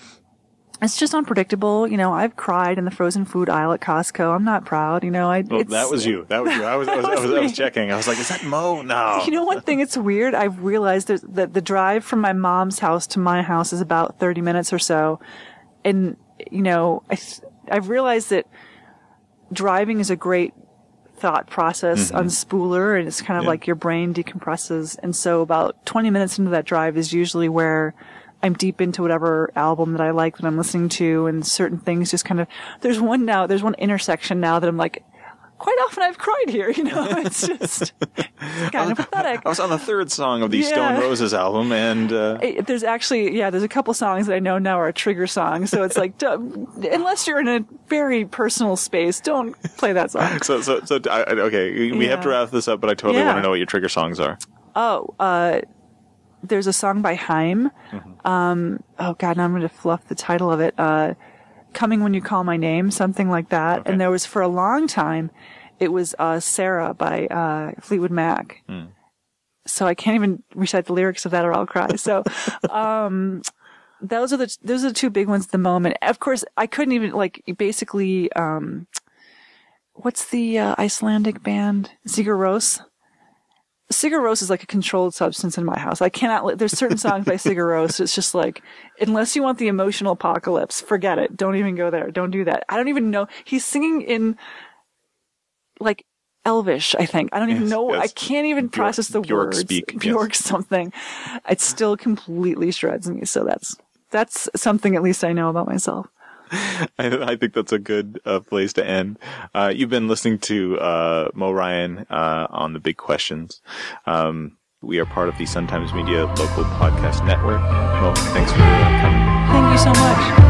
It's just unpredictable. You know, I've cried in the frozen food aisle at Costco. I'm not proud. You know, I. Well, that was you. That was you. I was. I was, I was, I was checking. I was like, is that Mo? No. You know, one thing it's weird. I've realized that the drive from my mom's house to my house is about thirty minutes or so, and you know, I I've realized that driving is a great thought process mm-hmm. unspooler, and it's kind of yeah. like your brain decompresses. And so, about twenty minutes into that drive is usually where I'm deep into whatever album that I like that I'm listening to, and certain things just kind of, there's one now, there's one intersection now that I'm like, quite often I've cried here, you know, it's just kind of pathetic. I was on the third song of the yeah. Stone Roses album, and uh... it, there's actually, yeah, there's a couple songs that I know now are trigger songs, so it's like, unless you're in a very personal space, don't play that song. So, so, so, I, okay, we yeah. have to wrap this up, but I totally yeah. want to know what your trigger songs are. Oh, uh, there's a song by Haim. Mm-hmm. Um, oh God, now I'm going to fluff the title of it. Uh, Coming When You Call My Name, something like that. Okay. And there was, for a long time, it was, uh, Sarah by, uh, Fleetwood Mac. Mm. So I can't even recite the lyrics of that or I'll cry. So, um, those are the, those are the two big ones at the moment. Of course, I couldn't even, like, basically, um, what's the, uh, Icelandic band? Sigur Rós? Sigur Rós is like a controlled substance in my house. I cannot, there's certain songs by Sigur Rós. It's just like, unless you want the emotional apocalypse, forget it. Don't even go there. Don't do that. I don't even know. He's singing in like Elvish, I think. I don't yes, even know. Yes. I can't even Bjork, process the Bjork words. Speak, Bjork yes. something. It still completely shreds me. So that's, that's something at least I know about myself. I, I think that's a good uh, place to end. Uh, you've been listening to uh, Mo Ryan uh, on The Big Questions. Um, we are part of the Sun Times Media local podcast network. Mo, thanks for uh, coming. Thank you so much.